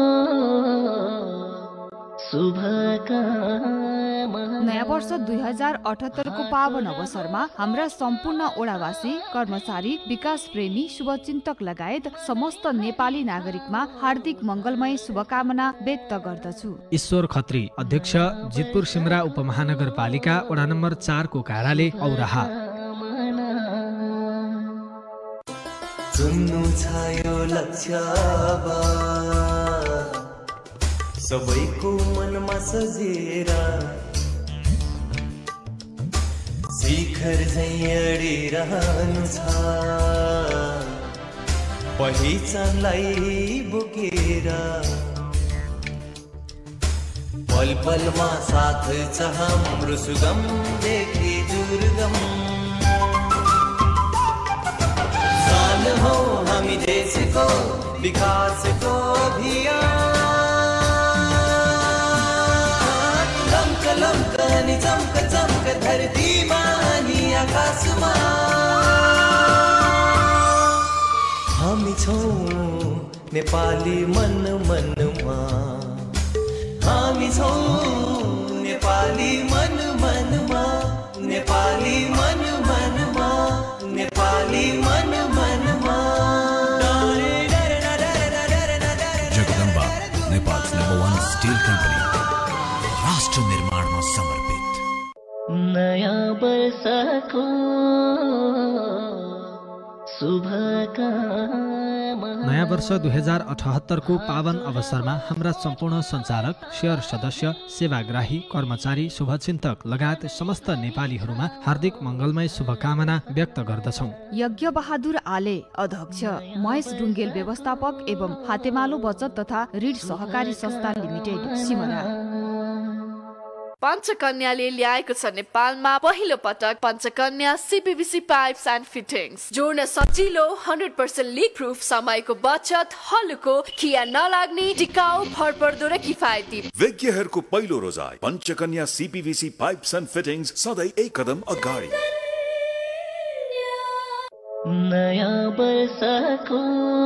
शुभकामना। नयाँ वर्ष दुई हजार अठहत्तरको पावन अवसरमा हाम्रा सम्पूर्ण ओडावासी, कर्मचारी, विकास प्रेमी, शुभचिन्तक लगायत समस्त नेपाली नागरिकमा हार्दिक मङ्गलमय शुभकामना व्यक्त गर्दछु। ईश्वर खत्री, अध्यक्ष, जितपुर सिमरा उपमहानगरपालिका वडा नम्बर चारको कार्यालय औराहा। सुन्नु छ यो लक्ष्य सबैको मनमा सजेर शिखर झैँ अडिरहनु छ पहिचानलाई बोकेर पल पलमा साथ छ हाम्रो सुगमदेखि दुर्गम हो हामी देशको विकासको अभियान लम्क लम्क नि चम्क चम्क धरतीमा नि आकाशमा हामी छौँ नेपाली मन मनमा हामी छौँ नेपाली मन मनमा नेपाली मन मनमा नेपाली मन मनमा। Jagadamba, Nepal's number one steel company, राष्ट्र निर्माणमा समर्पित। नयाँ वर्षको शुभकामना। नयाँ वर्ष दुई हजार अठहत्तरको पावन अवसरमा हाम्रा सम्पूर्ण सञ्चालक, शेयर सदस्य, सेवाग्राही, कर्मचारी, शुभचिन्तक लगायत समस्त नेपालीहरूमा हार्दिक मङ्गलमय शुभकामना व्यक्त गर्दछौँ। यज्ञ बहादुर आले, अध्यक्ष, महेश डुङ्गेल व्यवस्थापक एवं हातेमालो बचत तथा ऋण सहकारी संस्था लिमिटेड, सिमरा। पञ्चकन्याले ल्याएको छ नेपालमा पहिलो पटक Panchkanya CPVC pipes and fittings. जोड्न सजिलो, हन्ड्रेड पर्सेन्ट लिक प्रुफ, समयको बचत, हल्को, खिया नलाग्ने, टिकाउ, भरपर्दो र किफायती। विज्ञहरूको पहिलो रोजाइ Panchkanya CPVC pipes and fittings, सधैँ एक कदम अगाडि। नयाँ वर्षको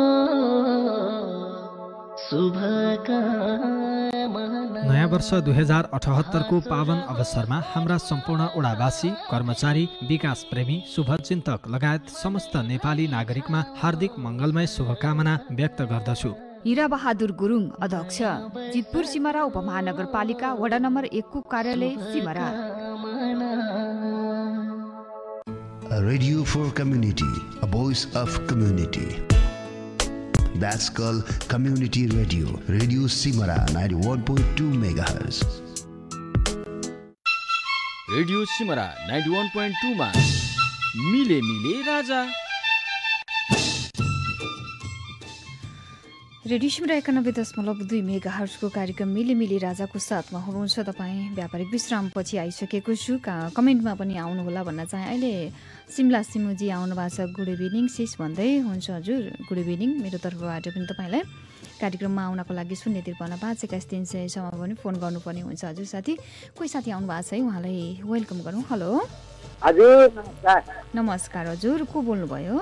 शुभकामना। नयाँ वर्ष दुई हजार अठहत्तरको पावन अवसरमा हाम्रा सम्पूर्ण ओडावासी, कर्मचारी, विकास प्रेमी, शुभचिन्तक लगायत समस्त नेपाली नागरिकमा हार्दिक मङ्गलमय शुभकामना व्यक्त गर्दछु। हिरा बहादुर गुरुङ, अध्यक्ष, जितपुर सिमरा उपमहानगरपालिका वडा नम्बर एक को कार्यालय, Simra. Radio for community, a voice of community. That's called Community Radio, Radio Simara ninety-one point two megahertz. Radio Simra ninety one point two मा मिले मिले राजा। रेडियो सिमरा एकानब्बे दशमलव दुई मेगा हर्जको कार्यक्रम मिले मिले राजाको साथमा हुनुहुन्छ तपाईँ। व्यापारिक विश्रामपछि आइसकेको छु। कमेन्टमा पनि आउनुहोला भन्न चाहे। अहिले सिमला सिमुजी आउनु भएको छ। गुड इभिनिङ सिस भन्दै हुन्छ। हजुर गुड इभिनिङ। मेरो तर्फबाट पनि तपाईँलाई कार्यक्रममा आउनको लागि शून्य त्रिपन्न पाँच एक्काइस तिन सयसम्म पनि फोन गर्नुपर्ने हुन्छ। हजुर साथी, कोही साथी आउनु भएको छ है, उहाँलाई वेलकम गरौँ। हेलो हजुर नमस्कार। नमस्कार हजुर, को बोल्नुभयो?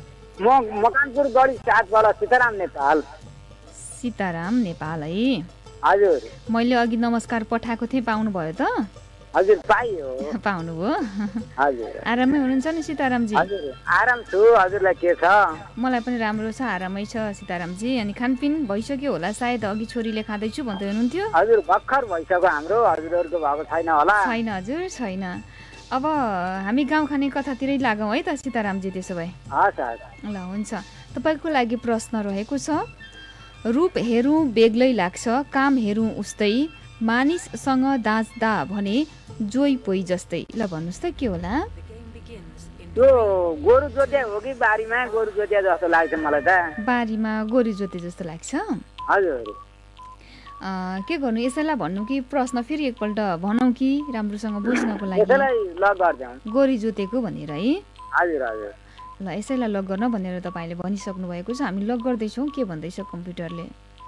म मकानपुर गढी सातबाट सीताराम नेपाल। सीताराम नेपाल है। हजुर मैले अघि नमस्कार पठाएको थिएँ, पाउनुभयो त? हजुर पाइयो। पाउनुभयो? हजुर। आरामै हुनुहुन्छ नि सीतारामजी? हजुर आराम छु। हजुरलाई के छ? मलाई पनि राम्रो छ, आरामै छ सीतारामजी। अनि खानपिन भइसक्यो होला सायद, अघि छोरीले खाँदैछु भन्दै हुनुहुन्थ्यो। हजुर भर्खर भइसक्यो हाम्रो, हजुरहरूको भएको छैन होला? छैन हजुर, छैन। अब हामी गाउँ खाने कथातिरै लागौँ है त सीतारामजी, त्यसो भए। हस् हस्। ल हुन्छ। तपाईँको लागि प्रश्न रहेको छ, रूप हेरौँ बेग्लै लाग्छ, काम हेरौँ उस्तै, मानिससँग दाँच्दा भने जोइ पोइ जस्तै। ल भन्नुहोस् त के होला? त्यो गोरु जोत्या हो कि बारीमा गोरु जोत्या जस्तो लाग्छ मलाई त। बारीमा गोरु जोते जस्तो लाग्छ? हजुर। के गर्नु, यसैलाई भन्नु कि प्रश्न फेरि एकपल्ट भनौँ कि राम्रोसँग बुझ्नको लागि? यसैलाई लग गर्छौँ। गोरी जोतेको भनेर है? हजुर हजुर। ल यसैलाई लग गर्न भनेर तपाईँले भनिसक्नु भएको छ। हामी लग गर्दैछौँ। के भन्दैछ कम्प्युटरले?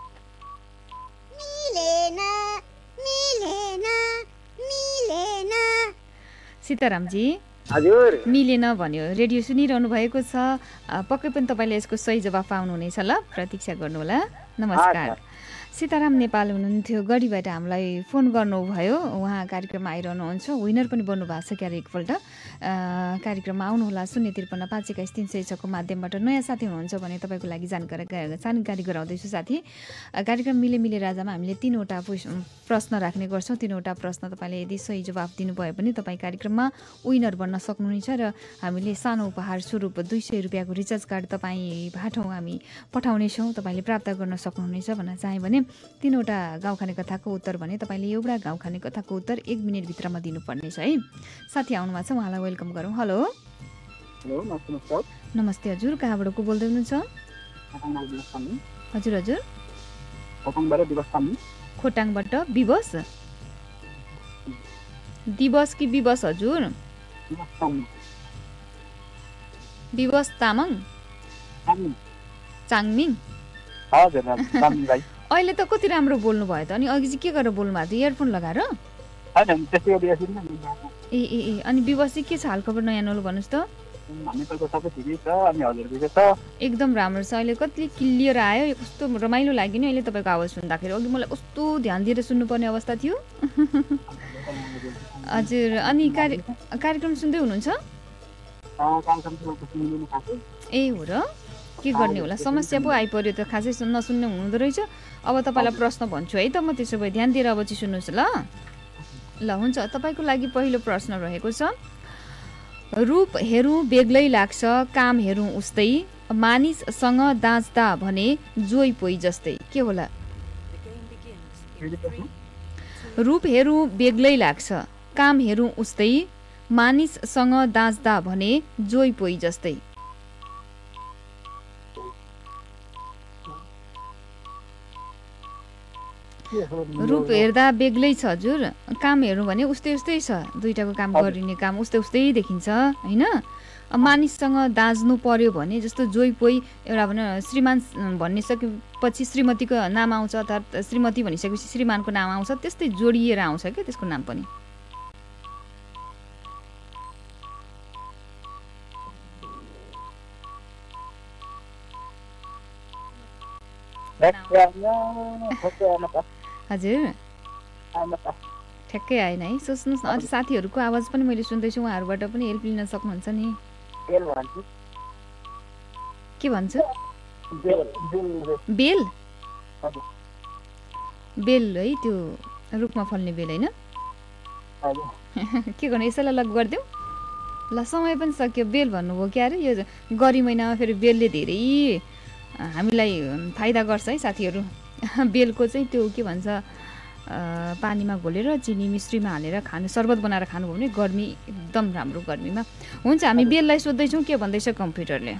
सीतारामजी हजुर मिलेन भन्यो, रेडियो सुनिरहनु भएको छ, पक्कै पनि तपाईँले यसको सही जवाफ पाउनुहुनेछ। ल प्रतीक्षा गर्नुहोला। नमस्कार। सीताराम नेपाल हुनुहुन्थ्यो, गढीबाट हामीलाई फोन गर्नुभयो। उहाँ कार्यक्रममा आइरहनुहुन्छ, विनर पनि बन्नु भएको छ क्यारे एकपल्ट कार्यक्रममा आउनुहोला। शून्य त्रिपन्न पाँच एक्काइस तिन सय छको माध्यमबाट नयाँ साथी हुनुहुन्छ भने तपाईँको लागि जानकारी जानकारी गराउँदैछु साथी। कार्यक्रम मिले मिले राजामा हामीले तिनवटा प्रश्न राख्ने गर्छौँ। तिनवटा प्रश्न तपाईँले यदि सही जवाफ दिनुभयो भने तपाईँ कार्यक्रममा विनर बन्न सक्नुहुनेछ र हामीले सानो उपहार स्वरूप दुई सय रुपियाँको रिचार्ज कार्ड तपाईँ बाटो हामी पठाउनेछौँ, तपाईँले प्राप्त गर्न सक्नुहुनेछ भन्न चाहे भने तीनवटा गाउँ खाने कथाको उत्तर भने तपाईँले एउटा गाउँ खाने कथाको उत्तर एक मिनटभित्रमा दिनुपर्नेछ है। साथी आउनुभएको छ, उहाँलाई वेलकम गरौँ। हेलो नमस्ते हजुर, कहाँबाट को बोल्दै हुनुहुन्छ? हजुर हजुर खोटाङबाट विवश दिवस कि विवश हजुर? विवश तामाङ चाङमिङ। अहिले त कति राम्रो बोल्नु भयो त। अनि अघि चाहिँ के गरेर बोल्नु भएको थियो? इयरफोन लगाएर? ए ए ए अनि विवश चाहिँ के छ हालखबर नयाँ नौलो भन्नुहोस् त? एकदम राम्रो छ। अहिले कति क्लियर आयो, कस्तो रमाइलो लाग्यो नि अहिले तपाईँको आवाज सुन्दाखेरि। अघि मलाई कस्तो ध्यान दिएर सुन्नुपर्ने अवस्था थियो। हजुर अनि कार्य कार्यक्रम सुन्दै हुनुहुन्छ? ए हो र, के गर्ने होला, समस्या पो आइपर्यो त, खासै नसुन्ने हुँदो रहेछ। अब तपाईँलाई प्रश्न भन्छु है त म, त्यसो भए ध्यान दिएर अब चाहिँ सुन्नुहोस् ल। ल हुन्छ, तपाईँको लागि पहिलो प्रश्न रहेको छ, रूप हेरौँ बेग्लै लाग्छ, काम हेरौँ उस्तै, मानिससँग दाँच्दा भने जोइ पोइ जस्तै। के होला? रूप हेरौँ बेग्लै लाग्छ, काम हेरौँ उस्तै, मानिससँग दाँच्दा भने जोइ पोइ जस्तै। रूप हेर्दा बेग्लै छ हजुर, काम हेर्नु भने उस्तै उस्तै छ, दुईटाको काम गरिने काम उस्तै उस्तै देखिन्छ होइन। मानिससँग दाँच्नु पर्यो भने जस्तो जोइ पोइ एउटा भने श्रीमान भन्ने सकेपछि श्रीमतीको नाम आउँछ, अर्थात् श्रीमती भनिसकेपछि श्रीमानको नाम आउँछ, त्यस्तै जोडिएर आउँछ क्या त्यसको नाम पनि। हजुर ठ्याक्कै आएन है, सोच्नुहोस् न। अझ साथीहरूको आवाज पनि मैले सुन्दैछु, उहाँहरूबाट पनि हेल्प लिन सक्नुहुन्छ नि। के भन्छ? बेल? बेल है, त्यो रुखमा फल्ने बेल होइन? के गर्नु, यसैलाई लग गरिदिउँ। ल समय पनि सक्यो, बेल भन्नुभयो क्या अरे। यो गरी महिनामा फेरि बेलले धेरै हामीलाई फाइदा गर्छ है साथीहरू। बेलको चाहिँ त्यो के भन्छ, पानीमा घोलेर चिनी मिश्रीमा हालेर खानु, सर्बत बनाएर खानुभयो भने गर्मी एकदम राम्रो गर्मीमा हुन्छ। हामी बेललाई सोध्दैछौँ, के भन्दैछ कम्प्युटरले?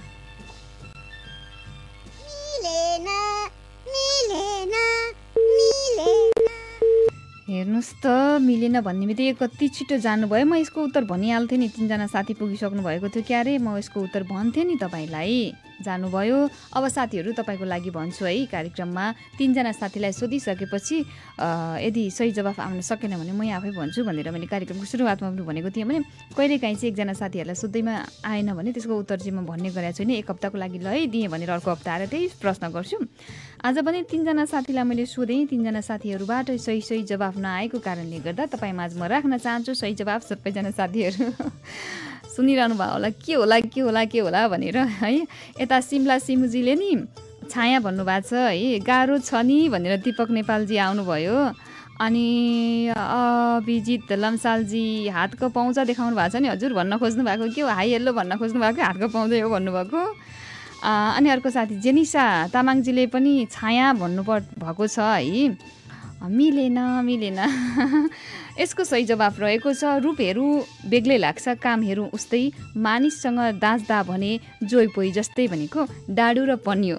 हेर्नुहोस् त, मिलेन भन्ने बित्तिकै कति छिटो जानुभयो। म यसको उत्तर भनिहाल्थेँ नि, तिनजना साथी पुगिसक्नु भएको थियो क्या अरे, म यसको उत्तर भन्थेँ नि तपाईँलाई। जानुभयो। अब साथीहरू तपाईँको लागि भन्छु है, कार्यक्रममा तिनजना साथीलाई सोधिसकेपछि यदि सही जवाफ आउन सकेन भने म आफै भन्छु भनेर मैले कार्यक्रमको सुरुवातमा पनि भनेको थिएँ भने कहिलेकाहीँ चाहिँ एकजना साथीहरूलाई सोध्दैमा आएन भने त्यसको उत्तर चाहिँ म भन्ने गरेको छैन। एक हप्ताको लागि ल है दिएँ भनेर अर्को हप्ता आएर त्यही प्रश्न गर्छु। आज पनि तिनजना साथीलाई मैले सोधेँ, तिनजना साथीहरूबाट सही सही जवाफ नआएको कारणले गर्दा तपाईँमा आज म राख्न चाहन्छु सही जवाफ। सबैजना साथीहरू सुनिरहनु भयो होला के होला के होला के होला भनेर है। यता सिमला सिमुजीले नि छाया भन्नुभएको छ है, गाह्रो छ नि भनेर दिपक नेपालजी आउनुभयो। अनि अभिजित लम्सालजी हातको पाउँछ देखाउनु भएको छ नि हजुर भन्न खोज्नु भएको के हो, हाई हेल्लो भन्न खोज्नु भएको, हातको पाउँदै हो भन्नुभएको। अनि अर्को साथी जेनिसा तामाङजीले पनि छाया भन्नु भएको छ है, मिलेन मिलेन यसको सही जवाफ रहेको छ रूपहरू बेग्लै लाग्छ कामहरू उस्तै, मानिससँग दाँच्दा भने जोइ पोइ जस्तै भनेको डाडु र पन्यो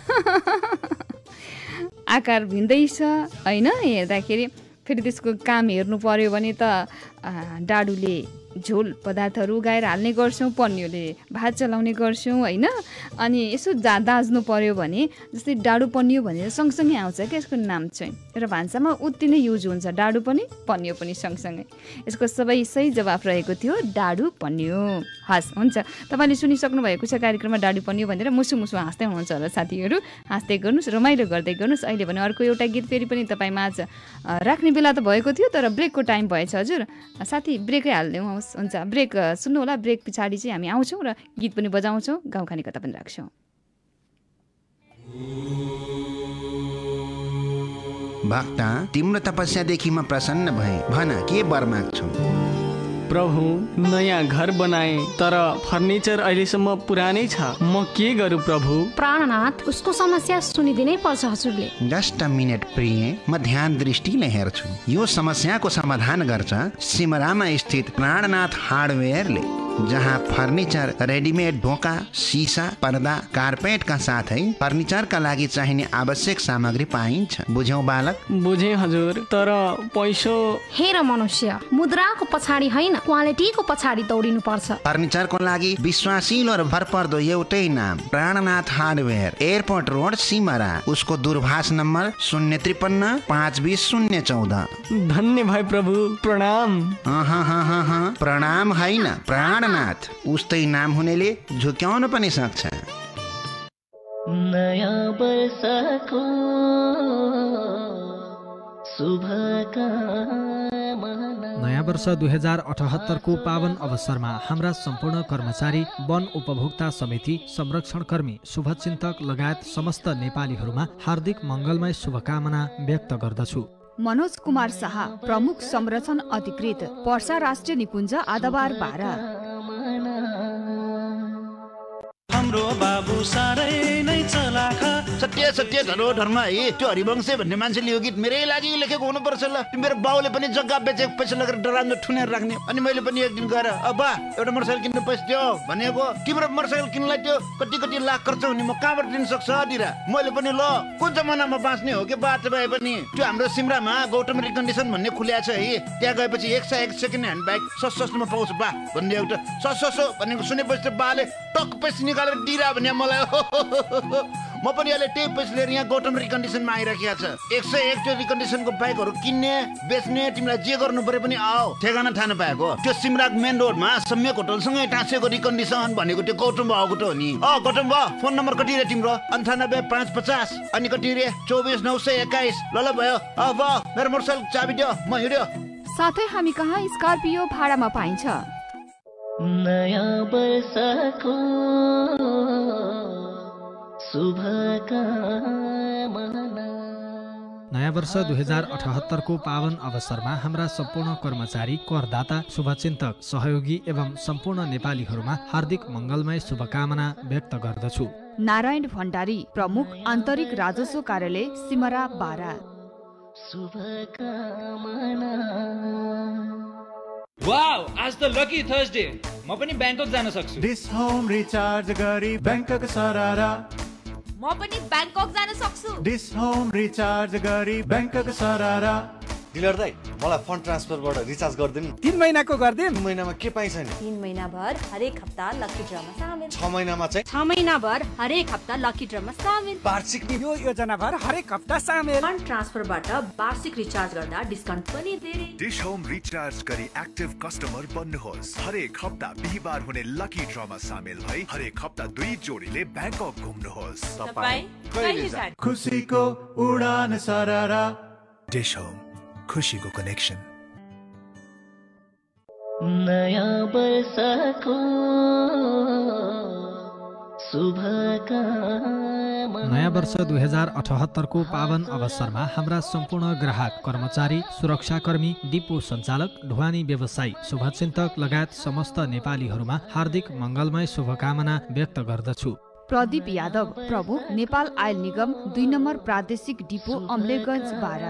आकार भिन्दै छ होइन हेर्दाखेरि। फेरि त्यसको काम हेर्नु पर्यो भने त डाडुले झोल पदार्थहरू उगाएर हाल्ने गर्छौँ, पन्योले भात चलाउने गर्छौँ होइन। अनि यसो जा दाँच्नु पर्यो भने जस्तै डाडु पन्यो भनेर सँगसँगै आउँछ क्या यसको नाम चाहिँ, र भान्सामा उति नै युज हुन्छ डाडु पनि पन्यो पनि सँगसँगै। यसको सबै सही जवाफ रहेको थियो डाडु पन्यो। हस् हुन्छ, तपाईँले सुनिसक्नु भएको छ कार्यक्रममा डाडु पन्यो भनेर मुसु मुसु हाँस्दै हुनुहुन्छ होला साथीहरू, हाँस्दै गर्नुहोस् रमाइलो गर्दै गर्नुहोस्। अहिले भने अर्को एउटा गीत फेरि पनि तपाईँमा आज राख्ने बेला त भएको थियो तर ब्रेकको टाइम भएछ हजुर साथी, ब्रेकै हालिदिउँ हवस्। हुन्छ ब्रेक सुन्नु होला, ब्रेक पछाडि चाहिँ हामी आउँछौँ र गीत पनि बजाउँछौँ, गाउँ खाने कता पनि राख्छौँ। भक्ता तिम्रो तपस्यादेखि म प्रसन्न भएँ, भन के वर माग्छौ? प्रभु नयाँ घर बनाए तर फर्निचर अहिलेसम्म पुरानै छ, म के गरौँ प्रभु? प्राणनाथ उसको समस्या सुनिदिनै पर्छ हजुरले। जस्ट अ मिनट प्रिय, म ध्यान दृष्टिले हेर्छु। यो समस्याको समाधान गर्छ सिमरामा स्थित प्राणनाथ हार्डवेयरले, जहाँ फर्निचर रेडीमेड ढोका सिसा पर्दा कार्पेटका साथै फर्निचरका लागि चाहिने आवश्यक सामग्री पाइन्छ। बुझ्यौ बालक? बुझेँ हजुर, तर पैसो? हेर मनुष्य, मुद्राको पछाडि होइन क्वालिटीको पछाडि दौडिनु पर्छ। फर्निचरको लागि विश्वासिलो र भरपर्दो एउटै नाम Prannath hardware, airport road Simra. उसको दूरभाष नम्बर शून्य त्रिपन्न पाँच बिस शून्य चौध। धन्य भाइ प्रभु, प्रणाम। प्रणाम होइन प्राण नाथ, उस्तै नाम हुनेले झुक्याउन पनि सक्छ। नयाँ वर्षको शुभकामना। नयाँ वर्ष दुई हजार अठहत्तरको पावन अवसरमा हाम्रा सम्पूर्ण कर्मचारी, वन उपभोक्ता समिति, संरक्षणकर्मी, शुभचिन्तक लगायत समस्त नेपालीहरूमा हार्दिक मङ्गलमय शुभकामना व्यक्त गर्दछु। मनोज कुमार शाह, प्रमुख संरक्षण अधिकृत, पर्सा राष्ट्रिय निकुञ्ज, आदबार बाह्र। हाम्रो बाबु साह्रै नै चलाखा। सत्य सत्य धरो धर्म है, त्यो हरिवंश भन्ने मान्छेले यो गीत मेरै लागि लेखेको हुनुपर्छ ल। मेरो बाउले पनि जग्गा बेचेको पैसा लगेर डराम्रो ठुनेर राख्ने, अनि मैले पनि एक दिन गएर अब एउटा मोटरसाइकल किन्नु पैसा दियो भनेको, तिम्रो मोटरसाइकल किन्नलाई त्यो कति कति लाख खर्च हुने, म कहाँबाट दिन सक्छ दिरा? मैले पनि ल कुन जमानामा बाँच्ने हो कि बाटो भए पनि त्यो हाम्रो सिमरामा गौतम रिकन्डिसन भन्ने खुल्या छ है, त्यहाँ गएपछि एक सय एक सेकेन्ड ह्यान्ड बाइक सस्तोमा पाउँछ बा भन्ने एउटा सस्तो भनेको सुनेपछि त बाले टक पैसा निकालेर दिरा भने मलाई म पनि अहिले त्यही पैसा लिएर यहाँ गौतम रिकन्डिसनमा आइराखेको छ। एक सय एक त्यो रिकन्डिसनको बाइकहरू किन्ने बेच्ने तिमीलाई जे गर्नु परे पनि आओ, ठेगाना थाहा नपाएको त्यो सिमराक मेन रोडमा सम्यक होटलसँगै टाँसेको रिकन्डिसन भनेको त्यो गौतम बाबुको त हो नि। अ गौतम बा, फोन नम्बर कति रे तिम्रो? अन्ठानब्बे पाँच पचास अनि कति रे चौबिस नौ सय एक्काइस। ल ल भयो, अ बा मेरो मोटरसाइकल चाबी दियो, म हिँड्यो। साथै हामी कहाँ स्कर्पियो भाडामा पाइन्छ। नयाँ वर्षको शुभकामना। नयाँ वर्ष दुई हजार अठहत्तरको पावन अवसरमा हाम्रा सम्पूर्ण कर्मचारी, करदाता, शुभचिन्तक, सहयोगी एवं सम्पूर्ण नेपालीहरूमा हार्दिक मङ्गलमय शुभकामना व्यक्त गर्दछु। नारायण भण्डारी, प्रमुख आन्तरिक राजस्व कार्यालय, सिमरा बाह्र। शुभकामना। वाउ, आज त लकी थर्सडे, म पनि ब्याङ्कक जान सक्छु। डिस होम रिचार्ज गरी ब्याङ्कक सरारा। म पनि ब्याङ्कक जान सक्छु। डिस होम रिचार्ज गरी ब्याङ्कक सरारा। डिलर दाइ मलाई फन्ड ट्रान्सफरबाट रिचार्ज गरिदिनु। तीन महिनाको गरिदिनु। तीन महिनामा के पाइन्छ नि? तीन महिनाभर हरेक हप्ता लकी ड्रमा सामेल। छ महिनामा चाहिँ छ महिनाभर हरेक हप्ता लकी ड्रमा सामेल। वार्षिक यो योजनाभर हरेक हप्ता सामेल। फन्ड ट्रान्सफरबाट वार्षिक रिचार्ज गर्दा डिस्काउन्ट पनि धेरै। डिश होम रिचार्ज गरी एक्टिभ कस्टमर बन्नुहोस्। हरेक हप्ता बिहीबार हुने लकी ड्रमा सामेल भई हरेक हप्ता दुई जोडीले ब्याङ्कक घुम्नुहोस्। तपाईँ कहिले जाने? खुसीको उडान सरारा। डिश होम, खुसीको कनेक्सन। नयाँ वर्षको शुभकामना। नयाँ वर्ष दुई हजार अठहत्तरको पावन अवसरमा हाम्रा सम्पूर्ण ग्राहक, कर्मचारी, सुरक्षाकर्मी, डिपो सञ्चालक, ढुवानी व्यवसायी, शुभचिन्तक लगायत समस्त नेपालीहरूमा हार्दिक मङ्गलमय शुभकामना व्यक्त गर्दछु। प्रदीप यादव, प्रमुख, नेपाल आयल निगम, दुई नम्बर प्रादेशिक डिपो अम्लेगञ्ज बारा।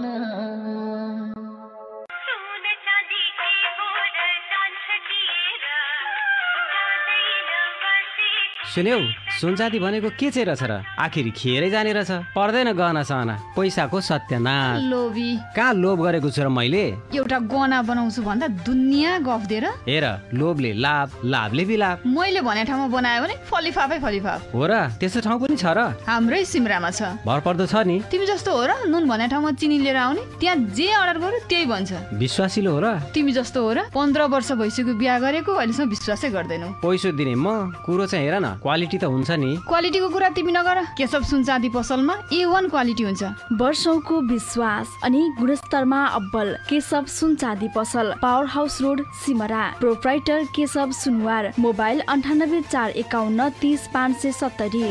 सुन्यौ, सुनचाँदी भनेको के चाहिँ रहेछ र? आखिर खिएरै जाने रहेछ। पर्दैन गहना सहना, पैसाको सत्यनाश। लोभी। कहाँ लोभ गरेको छु र मैले? एउटा गहना बनाउँछु भन्दा दुनियाँ गफ दिएर। हेर, लोभले लाभ, लाभले विलाप। मैले भने ठाउँमा बनायो भने फलिफाफै फलिफाफ। हो र? त्यस्तो ठाउँ पनि छ र? हाम्रै सिमरामा छ। भरपर्दो छ नि। तिमी जस्तो हो र? नुन भने ठाउँमा चिनी लिएर आउने, त्यहाँ जे अर्डर गर्यो त्यही भन्छ। विश्वासिलो हो र? तिमी जस्तो हो र? पन्ध्र वर्ष भइसक्यो बिहा गरेको, अहिलेसम्म विश्वासै गर्दैनौ। पैसो दिने म, कुरो चाहिँ हेर न, क्वालिटी त हुन्छ नि। क्वालिटीको कुरा तिमी नगर। केशव सुनचाँदी पसलमा ए वान क्वालिटी हुन्छ। वर्षौंको विश्वास अनि गुणस्तरमा अब्बल केशव सुनचाँदी पसल, power house road, Simra. Proprietor Keshav Sunwar. Mobile अन्ठानब्बे चार एकाउन्न तीस पाँच सय सत्तरी।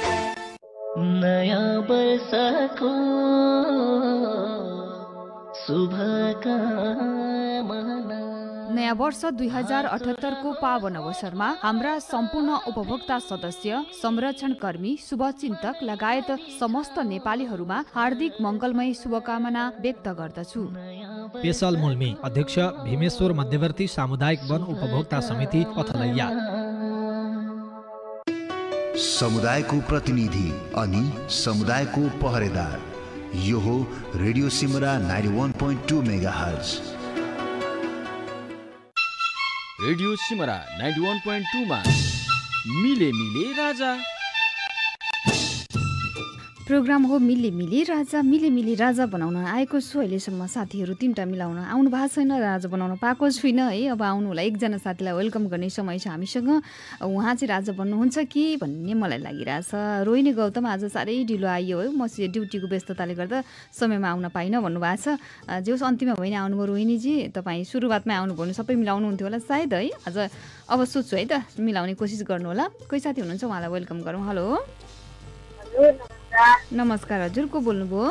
नयाँ वर्षको शुभकामना। नयाँ वर्ष दुई हजार अठहत्तरको पावन अवसरमा हाम्रा सम्पूर्ण उपभोक्ता सदस्य, संरक्षण कर्मी, शुभचिन्तक लगायत समस्त नेपालीहरूमा हार्दिक मङ्गलमय शुभकामना व्यक्त गर्दछु। पेशल मुल्मी, अध्यक्ष भीमेश्वर मध्यवर्ती सामुदायिक वन उपभोक्ता समिति अथलैया। समुदायको प्रतिनिधि अनि समुदायको पहरेदार, यो हो radio Simra ninety one point two megahertz. Radio Simra ninety one point two मा मिले मिले राजा। प्रोग्राम हो मिले मिले राजा। मिले मिले राजा बनाउन आएको छु। अहिलेसम्म साथीहरू तिनवटा मिलाउन आउनु भएको छैन, राजा बनाउन पाएको छुइनँ है। अब आउनु होला, एकजना साथीलाई वेलकम गर्ने समय छ हामीसँग। उहाँ चाहिँ राजा बन्नुहुन्छ कि भन्ने मलाई लागिरहेछ। रोहिणी गौतम आज साह्रै ढिलो आइयो है, म ड्युटीको व्यस्तताले गर्दा समयमा आउन पाइनँ भन्नुभएको छ। जे होस् अन्तिममा होइन आउनुभयो रोहिणीजी। तपाईँ सुरुवातमै आउनुभयो भने सबै मिलाउनुहुन्थ्यो होला सायद है। आज अब सोध्छु है त, मिलाउने कोसिस गर्नु होला। कोही साथी हुनुहुन्छ उहाँलाई वेलकम गरौँ। हेलो नमस्कार, हजुर को बोल्नुभयो?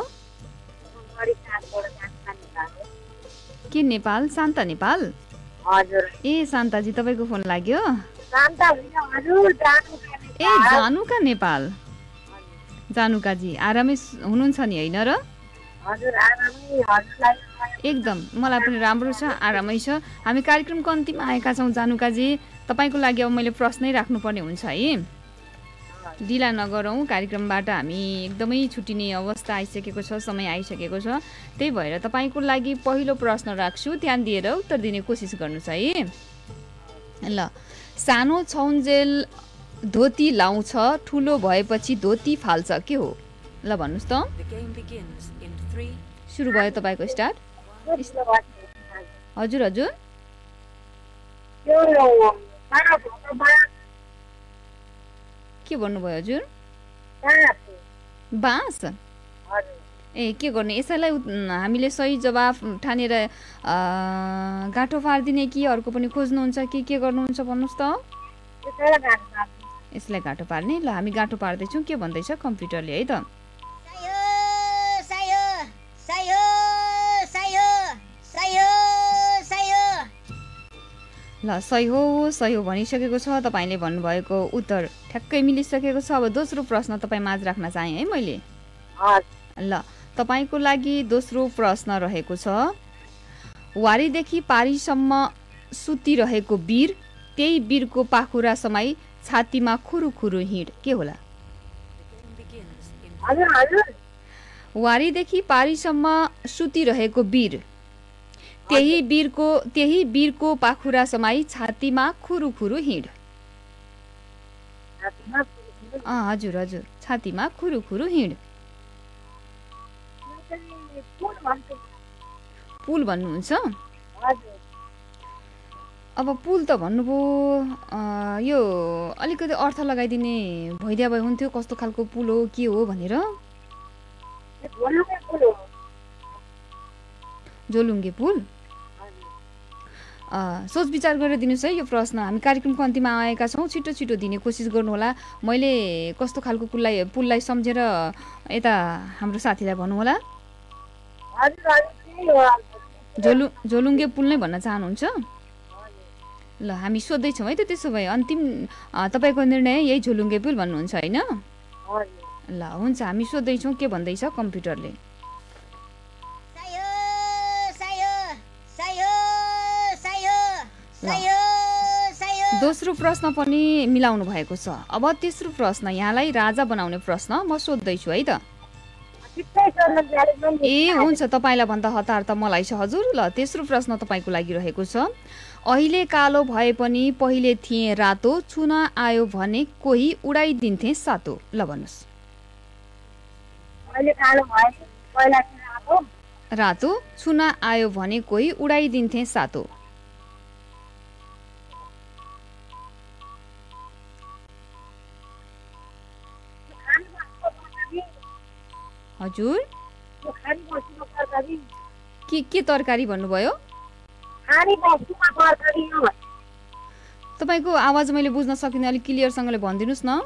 के नेपाल? शान्ता नेपाल? हजुर। ए शान्ताजी, तपाईँको फोन लाग्यो? ए जानुका नेपाल। जानुकाजी आरामै हुनुहुन्छ नि होइन र? एकदम मलाई पनि राम्रो छ, आरामै छ। हामी कार्यक्रमको अन्तिममा आएका छौँ जानुकाजी। तपाईँको लागि अब मैले प्रश्नै राख्नुपर्ने हुन्छ है, ढिला नगरौँ। कार्यक्रमबाट हामी एकदमै छुट्टिने अवस्था आइसकेको छ, समय आइसकेको छ। त्यही भएर तपाईँको लागि पहिलो प्रश्न राख्छु, ध्यान दिएर उत्तर दिने कोसिस गर्नुहोस् है। ल, सानो छौन्जेल धोती लाउँछ, ठुलो भएपछि धोती फाल्छ, के हो? ल भन्नुहोस् त। सुरु भयो तपाईँको स्टार्ट। हजुर हजुर के भन्नुभयो हजुर? बाँस? ए के गर्ने, यसैलाई हामीले सही जवाफ ठानेर गाँठो पारिदिने कि अर्को पनि खोज्नुहुन्छ कि के गर्नुहुन्छ भन्नुहोस् त। यसलाई गाँठो पार्ने। ल हामी गाँठो पार्दैछौँ, के भन्दैछ कम्प्युटरले है त। ल सही हो, सही हो भनिसकेको छ। तपाईँले भन्नुभएको उत्तर ठ्याक्कै मिलिसकेको छ। अब दोस्रो प्रश्न तपाईँ माझ राख्न चाहेँ है मैले। ल तपाईँको लागि दोस्रो प्रश्न रहेको छ, वारीदेखि पारीसम्म सुतिरहेको वीर, त्यही वीरको पाखुरा समाई छातीमा खुरु खुरु हिँड, के होला? वारीदेखि पारीसम्म सुतिरहेको वीर त्यही वीरको त्यही वीरको पाखुरा समाई छातीमा खुरु खुरु हिँड। अँ हजुर हजुर छातीमा खुरु खुरु हिँड। पुल भन्नुहुन्छ? अब पुल त भन्नुभयो, यो अलिकति अर्थ लगाइदिने भइदिया भए हुन्थ्यो कस्तो खालको पुल हो के हो भनेर। झोलुङ्गे पुल सोच विचार गरेर दिनुहोस् है। यो प्रश्न हामी कार्यक्रमको अन्तिममा आएका छौँ, छिटो छिटो दिने कोसिस गर्नुहोला। मैले कस्तो खालको पुललाई पुललाई सम्झेर यता हाम्रो साथीलाई भन्नुहोला। झोलु झोलुङ्गे पुल नै भन्न चाहनुहुन्छ? ल हामी सोध्दैछौँ है त। त्यसो भए अन्तिम तपाईँको निर्णय यही झोलुङ्गे पुल भन्नुहुन्छ होइन? ल हुन्छ, हामी सोध्दैछौँ के भन्दैछ कम्प्युटरले। दोस्रो प्रश्न पनि मिलाउनु भएको छ। अब तेस्रो प्रश्न यहाँलाई राजा बनाउने प्रश्न म सोध्दैछु है त। ए हुन्छ, तपाईँलाई भन्दा हतार त मलाई छ हजुर। ल तेस्रो प्रश्न तपाईँको लागि रहेको छ। अहिले कालो भए पनि पहिले थिए रातो, छुन आयो भने कोही उडाइदिन्थे सातो। ल भन्नुहोस्। रातो, छुन आयो भने कोही उडाइदिन्थे सातो। हजुर के के तरकारी भन्नुभयो? तपाईँको आवाज मैले बुझ्न सकिनँ, अलिक क्लियरसँगले भनिदिनुहोस् न।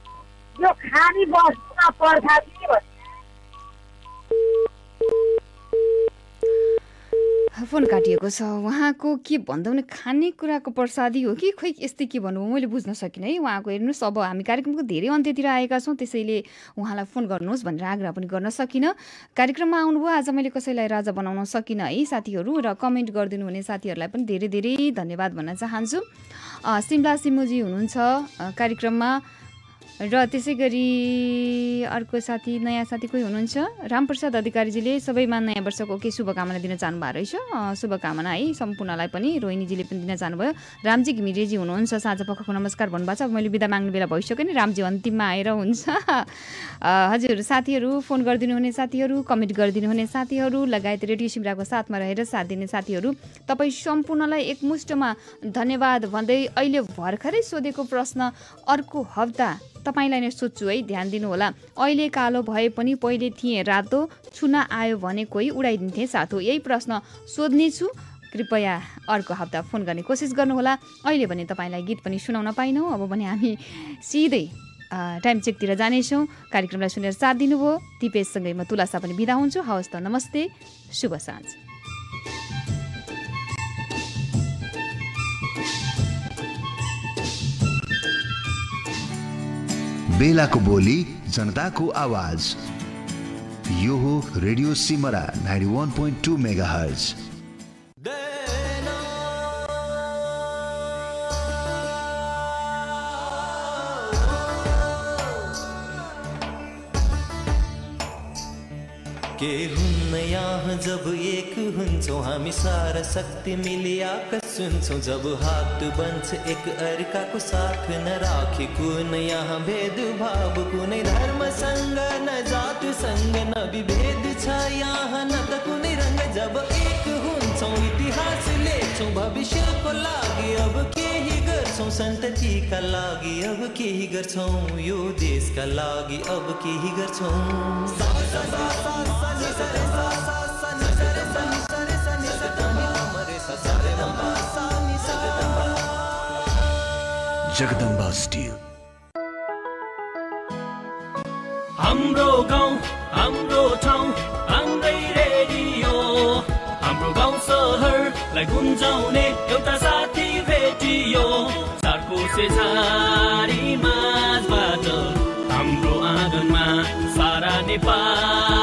फोन काटिएको छ। उहाँको के भन्दा पनि खानेकुराको प्रसादी हो कि खोइ यस्तै के भन्नुभयो मैले बुझ्न सकिनँ है उहाँको। हेर्नुहोस् अब हामी कार्यक्रमको धेरै अन्त्यतिर आएका छौँ, त्यसैले उहाँलाई फोन गर्नुहोस् भनेर आग्रह पनि गर्न सकिनँ। कार्यक्रममा आउनुभयो, आज मैले कसैलाई राजा बनाउन सकिनँ है साथीहरू। र कमेन्ट गरिदिनु हुने साथीहरूलाई पनि धेरै धेरै धन्यवाद भन्न चाहन्छु। सिमला सिमुजी हुनुहुन्छ कार्यक्रममा, र त्यसै गरी अर्को साथी नयाँ साथी कोही हुनुहुन्छ रामप्रसाद अधिकारीजीले सबैमा नयाँ वर्षको के शुभकामना दिन चाहनुभएको रहेछ। शुभकामना है सम्पूर्णलाई पनि रोहिणीजीले पनि दिन चाहनुभयो। रामजी घिमिरेजी हुनुहुन्छ साँझ पखको नमस्कार भन्नुभएको छ। अब मैले बिदा माग्ने बेला भइसक्यो नि, रामजी अन्तिममा आएर हुन्छ। हजुर साथीहरू, फोन गरिदिनु हुने साथीहरू, कमेन्ट गरिदिनु हुने साथीहरू लगायत रेडियो सिमराको साथमा रहेर साथ दिने साथीहरू, तपाईँ सम्पूर्णलाई एकमुष्टमा धन्यवाद भन्दै अहिले भर्खरै सोधेको प्रश्न अर्को हप्ता तपाईँलाई नै सोध्छु है, ध्यान दिनुहोला। अहिले कालो भए पनि पहिले थिए रातो, छुन आयो भने कोही उडाइदिन्थे सातो। यही प्रश्न सोध्नेछु, कृपया अर्को हप्ता फोन गर्ने कोसिस गर्नुहोला। अहिले भने तपाईँलाई गीत पनि सुनाउन पाइनौँ। अब भने हामी सिधै टाइम चेकतिर जानेछौँ। कार्यक्रमलाई सुनेर साथ दिनुभयो दिपेशसँगै म तुलासा पनि बिदा हुन्छु। हवस् त, नमस्ते, शुभ साँझ। बेलाको बोली, जनताको आवाज। यो हो radio Simra ninety one point two megahertz. के हुन्न यहाँ जब एक हुन्छौँ हामी, सारा शक्ति मिली आकाश सुन्छौँ। जब हात बन्छ एक अर्काको साथ नराखी, कुनै यहाँ भेदभाव कुनै धर्मसँग न जातसँग न विभेद छ यहाँ न त कुनै रङ्ग। जब एक हुन्छौँ इतिहास लेख्छौँ, भविष्यको लागि अब केही गर्छौँ, सन्ततिका लागि अब केही गर्छौँ, यो देशका लागि अब केही गर्छौँ। जगदम्बा स्टिल। हाम्रो गाउँ हाम्रो ठाउँ हाम्रै रेडियो, हाम्रो गाउँ सहरलाई गुन्जाउने एउटा साथी भेटियो। चारको से झारी माझबाट हाम्रो आँगनमा सारा नेपाल